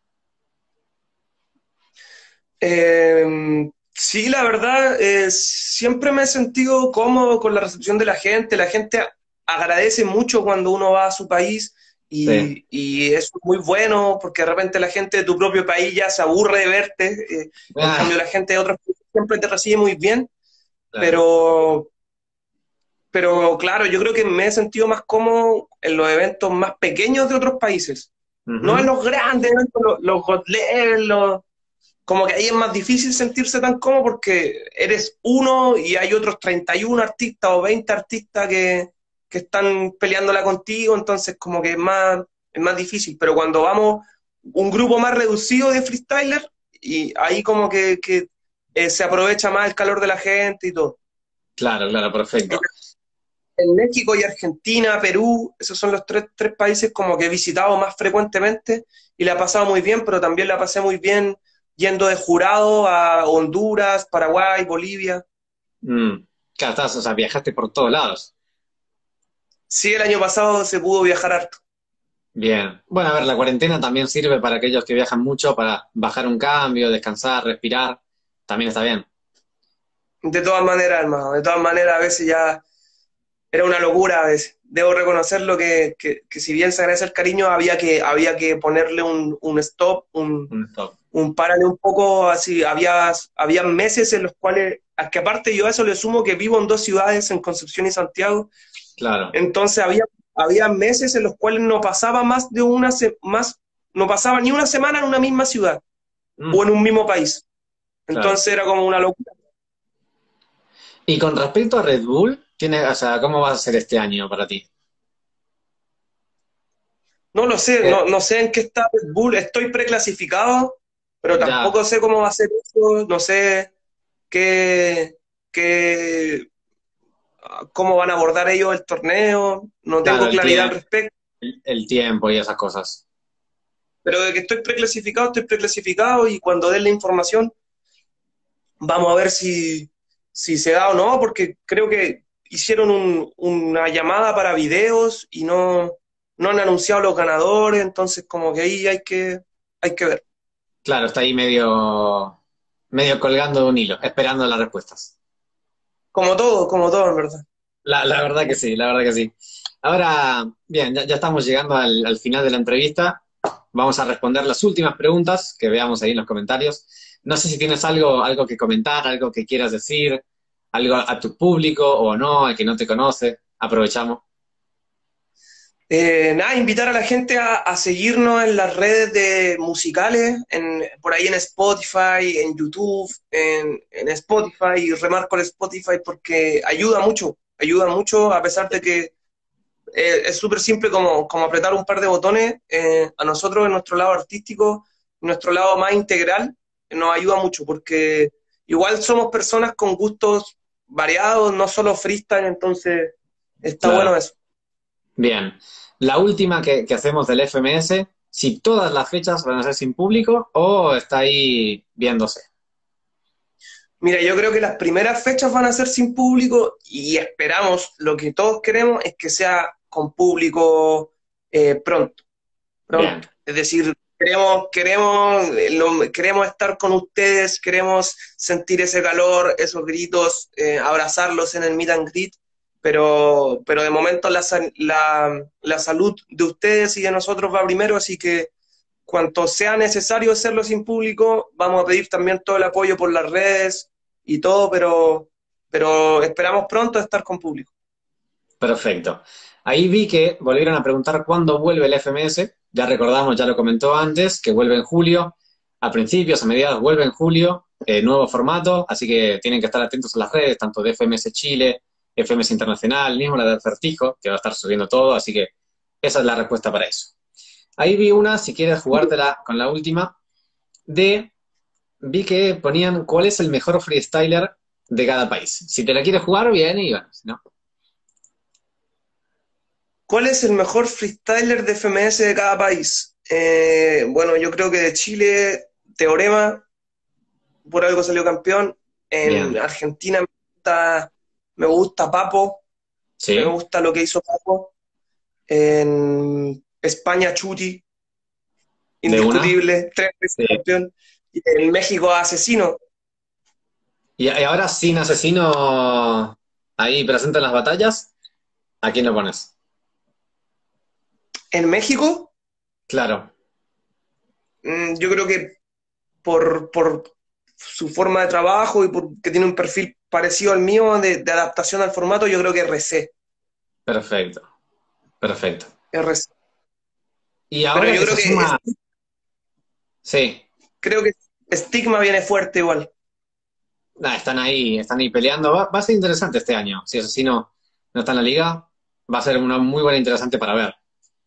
Speaker 2: Eh, sí, la verdad, eh, siempre me he sentido cómodo con la recepción de la gente. La gente agradece mucho cuando uno va a su país
Speaker 1: Sí,
Speaker 2: y, y es muy bueno porque de repente la gente de tu propio país ya se aburre de verte. Eh, en cambio,
Speaker 1: ah,
Speaker 2: la gente de otros países siempre te recibe muy bien,
Speaker 1: claro.
Speaker 2: pero, pero claro, yo creo que me he sentido más cómodo en los eventos más pequeños de otros países. No en
Speaker 1: Ujú.
Speaker 2: los grandes eventos, los, los God Level, los como que ahí es más difícil sentirse tan cómodo porque eres uno y hay otros treinta y uno artistas o veinte artistas que, que están peleándola contigo, entonces como que es más, es más difícil. Pero cuando vamos un grupo más reducido de freestyler, y ahí como que, que eh, se aprovecha más el calor de la gente y todo.
Speaker 1: Claro, claro, perfecto.
Speaker 2: En México y Argentina, Perú, esos son los tres, tres países como que he visitado más frecuentemente y la he pasado muy bien, pero también la pasé muy bien yendo de jurado a Honduras, Paraguay, Bolivia.
Speaker 1: Mm. Claro, estás, o sea, viajaste por todos lados.
Speaker 2: Sí, el año pasado se pudo viajar harto.
Speaker 1: Bien. Bueno, a ver, la cuarentena también sirve para aquellos que viajan mucho para bajar un cambio, descansar, respirar. También está bien.
Speaker 2: De todas maneras, hermano, de todas maneras a veces ya era una locura a veces. Debo reconocerlo que, que, que si bien se agradece el cariño, había que, había que ponerle un, un stop, un,
Speaker 1: Un stop.
Speaker 2: un párale un poco así. Había, había meses en los cuales, es que aparte yo a eso le sumo que vivo en dos ciudades, en Concepción y Santiago,
Speaker 1: Claro.
Speaker 2: entonces había, había meses en los cuales no pasaba más de una, se, más, no pasaba ni una semana en una misma ciudad o
Speaker 1: Mm,
Speaker 2: en un mismo país.
Speaker 1: claro.
Speaker 2: Entonces era como una locura.
Speaker 1: Y con respecto a Red Bull, tiene, o sea, ¿cómo va a ser este año para ti?
Speaker 2: No lo sé,
Speaker 1: Eh,
Speaker 2: no, no sé en qué está Red Bull, estoy preclasificado, pero
Speaker 1: ya,
Speaker 2: tampoco sé cómo va a ser eso, no sé qué, qué, cómo van a abordar ellos el torneo, no
Speaker 1: claro,
Speaker 2: tengo
Speaker 1: el
Speaker 2: claridad al
Speaker 1: tie-
Speaker 2: respecto,
Speaker 1: el, el tiempo y esas cosas.
Speaker 2: pero de que estoy preclasificado, estoy preclasificado y cuando den la información vamos a ver si, si se da o no, porque creo que hicieron un, una llamada para videos y no, no han anunciado los ganadores, entonces como que ahí hay que, hay que ver.
Speaker 1: Claro, está ahí medio, medio colgando de un hilo, esperando las respuestas.
Speaker 2: Como todo, como todo, en verdad.
Speaker 1: La, la verdad que sí, la verdad que sí. Ahora, bien, ya, ya estamos llegando al, al final de la entrevista. Vamos a responder las últimas preguntas que veamos ahí en los comentarios. No sé si tienes algo, algo que comentar, algo que quieras decir, algo a tu público o no, al que no te conoce. Aprovechamos.
Speaker 2: Eh, nada, invitar a la gente a, a seguirnos en las redes de musicales, en, por ahí en Spotify, en YouTube, en, en Spotify, y remarco el Spotify porque ayuda mucho, ayuda mucho a pesar de que eh, es súper simple como, como apretar un par de botones, eh, a nosotros en nuestro lado artístico, nuestro lado más integral, nos ayuda mucho porque igual somos personas con gustos variados, no solo freestyle, entonces está bueno
Speaker 1: Claro.
Speaker 2: eso.
Speaker 1: Bien. La última que, que hacemos del F M S, si todas las fechas van a ser sin público o está ahí viéndose.
Speaker 2: Mira, yo creo que las primeras fechas van a ser sin público y esperamos, lo que todos queremos es que sea con público eh, pronto,
Speaker 1: Bien.
Speaker 2: pronto. Es decir, queremos, queremos, eh, lo- queremos estar con ustedes, queremos sentir ese calor, esos gritos, eh, abrazarlos en el meet and greet pero, pero de momento la, sa- la, la salud de ustedes y de nosotros va primero, así que cuanto sea necesario hacerlo sin público, vamos a pedir también todo el apoyo por las redes y todo, pero, pero esperamos pronto estar con público.
Speaker 1: Perfecto. Ahí vi que volvieron a preguntar cuándo vuelve el F M S. Ya recordamos, ya lo comentó antes, que vuelve en julio. A principios, a mediados, vuelve en julio. Eh, nuevo formato, así que tienen que estar atentos a las redes, tanto de F M S Chile, F M S Internacional, mismo la de Acertijo, que va a estar subiendo todo, así que esa es la respuesta para eso. Ahí vi una, si quieres jugártela con la última, de, vi que ponían cuál es el mejor freestyler de cada país. Si te la quieres jugar, bien, y bueno, si no.
Speaker 2: ¿Cuál es el mejor freestyler de F M S de cada país? Eh, bueno, yo creo que de Chile, Teorema, por algo salió campeón. En
Speaker 1: Bien.
Speaker 2: Argentina me gusta, me gusta Papo, me
Speaker 1: Sí,
Speaker 2: gusta lo que hizo Papo. En España, Chuti,
Speaker 1: de una.
Speaker 2: indiscutible, tres veces
Speaker 1: Sí.
Speaker 2: campeón. Y en México, Asesino.
Speaker 1: Y, y ahora sin asesino ahí presente en las batallas, ¿a quién lo pones?
Speaker 2: En México,
Speaker 1: Claro,
Speaker 2: mm, yo creo que por, por su forma de trabajo y porque tiene un perfil parecido al mío de, de adaptación al formato, yo creo que R C.
Speaker 1: perfecto, perfecto.
Speaker 2: R C.
Speaker 1: Y
Speaker 2: Pero
Speaker 1: ahora
Speaker 2: yo
Speaker 1: que
Speaker 2: creo
Speaker 1: se
Speaker 2: que, es-
Speaker 1: suma, sí,
Speaker 2: creo que Stigma viene fuerte igual.
Speaker 1: nada, están ahí, están ahí peleando. Va, va a ser interesante este año. Si asesino no está en la liga, va a ser una muy buena interesante para ver.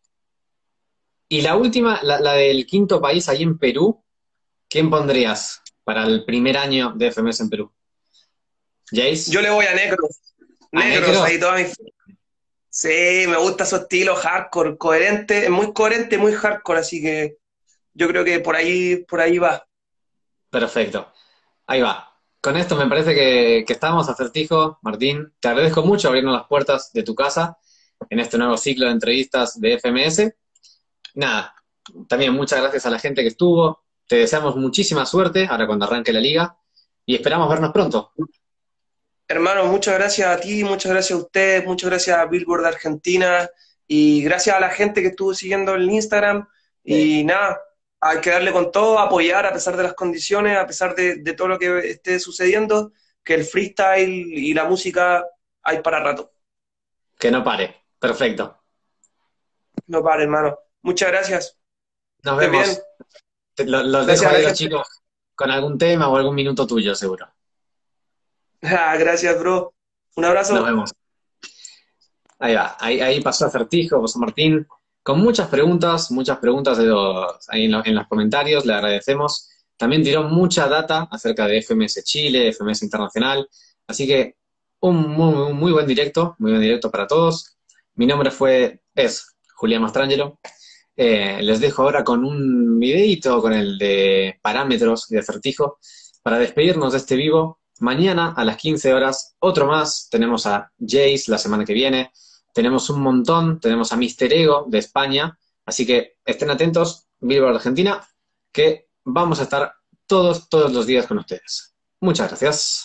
Speaker 1: Y la última, la, la del quinto país ahí en Perú, ¿quién pondrías para el primer año de F M S en Perú?
Speaker 2: Yo
Speaker 1: ¿Jace?
Speaker 2: le voy a Negros.
Speaker 1: ¿A
Speaker 2: Negros,
Speaker 1: Necro?
Speaker 2: ahí toda mi... Sí, me gusta su estilo hardcore, coherente, es muy coherente, muy hardcore, así que yo creo que por ahí, por ahí va.
Speaker 1: Perfecto. Ahí va. Con esto me parece que, que estamos, Acertijo. Martín, te agradezco mucho abrirnos las puertas de tu casa en este nuevo ciclo de entrevistas de F M S. Nada, también muchas gracias a la gente que estuvo. Te deseamos muchísima suerte ahora cuando arranque la liga y esperamos vernos pronto.
Speaker 2: Hermano, muchas gracias a ti, muchas gracias a usted, muchas gracias a Billboard Argentina y gracias a la gente que estuvo siguiendo el Instagram. Y nada, hay que darle con todo, apoyar a pesar de las condiciones, a pesar de, de todo lo que esté sucediendo, que el freestyle y la música hay para rato.
Speaker 1: Que no pare. Perfecto.
Speaker 2: No para, hermano. Muchas gracias.
Speaker 1: Nos
Speaker 2: Estés bien.
Speaker 1: vemos. Te- lo- Los dejo
Speaker 2: Gracias a la
Speaker 1: ahí los
Speaker 2: gente.
Speaker 1: chicos con algún tema o algún minuto tuyo, seguro.
Speaker 2: Ah, gracias, bro. Un
Speaker 1: Nos
Speaker 2: abrazo.
Speaker 1: vemos. Ahí va, ahí, ahí pasó Acertijo, pasó Martín, con muchas preguntas, muchas preguntas de los, ahí en, lo- en los comentarios, le agradecemos. También tiró mucha data acerca de F M S Chile, F M S Internacional, así que un muy, muy muy buen directo, muy buen directo para todos. Mi nombre fue, es Julián Mastrangelo. Eh, les dejo ahora con un videito con el de parámetros de Acertijo para despedirnos de este vivo. Mañana a las quince horas, otro más. Tenemos a Jace la semana que viene. Tenemos un montón. Tenemos a Mister Ego de España. Así que estén atentos, Billboard Argentina, que vamos a estar todos, todos los días con ustedes. Muchas gracias.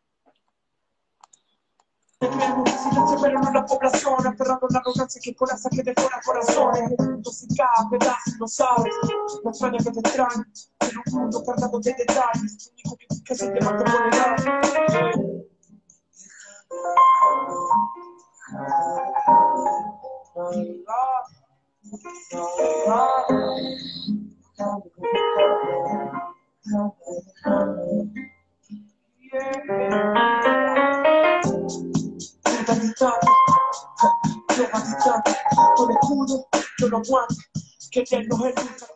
Speaker 3: Silencio pero no la población, aferrando la arrogancia que coraza que devora corazones. El mundo sin cada pedazo lo sabes, la extraña que te extraña, en un mundo cargado de detalles, lo único que que se te mata por el yo lo escudo, yo lo aguanto, que él no es el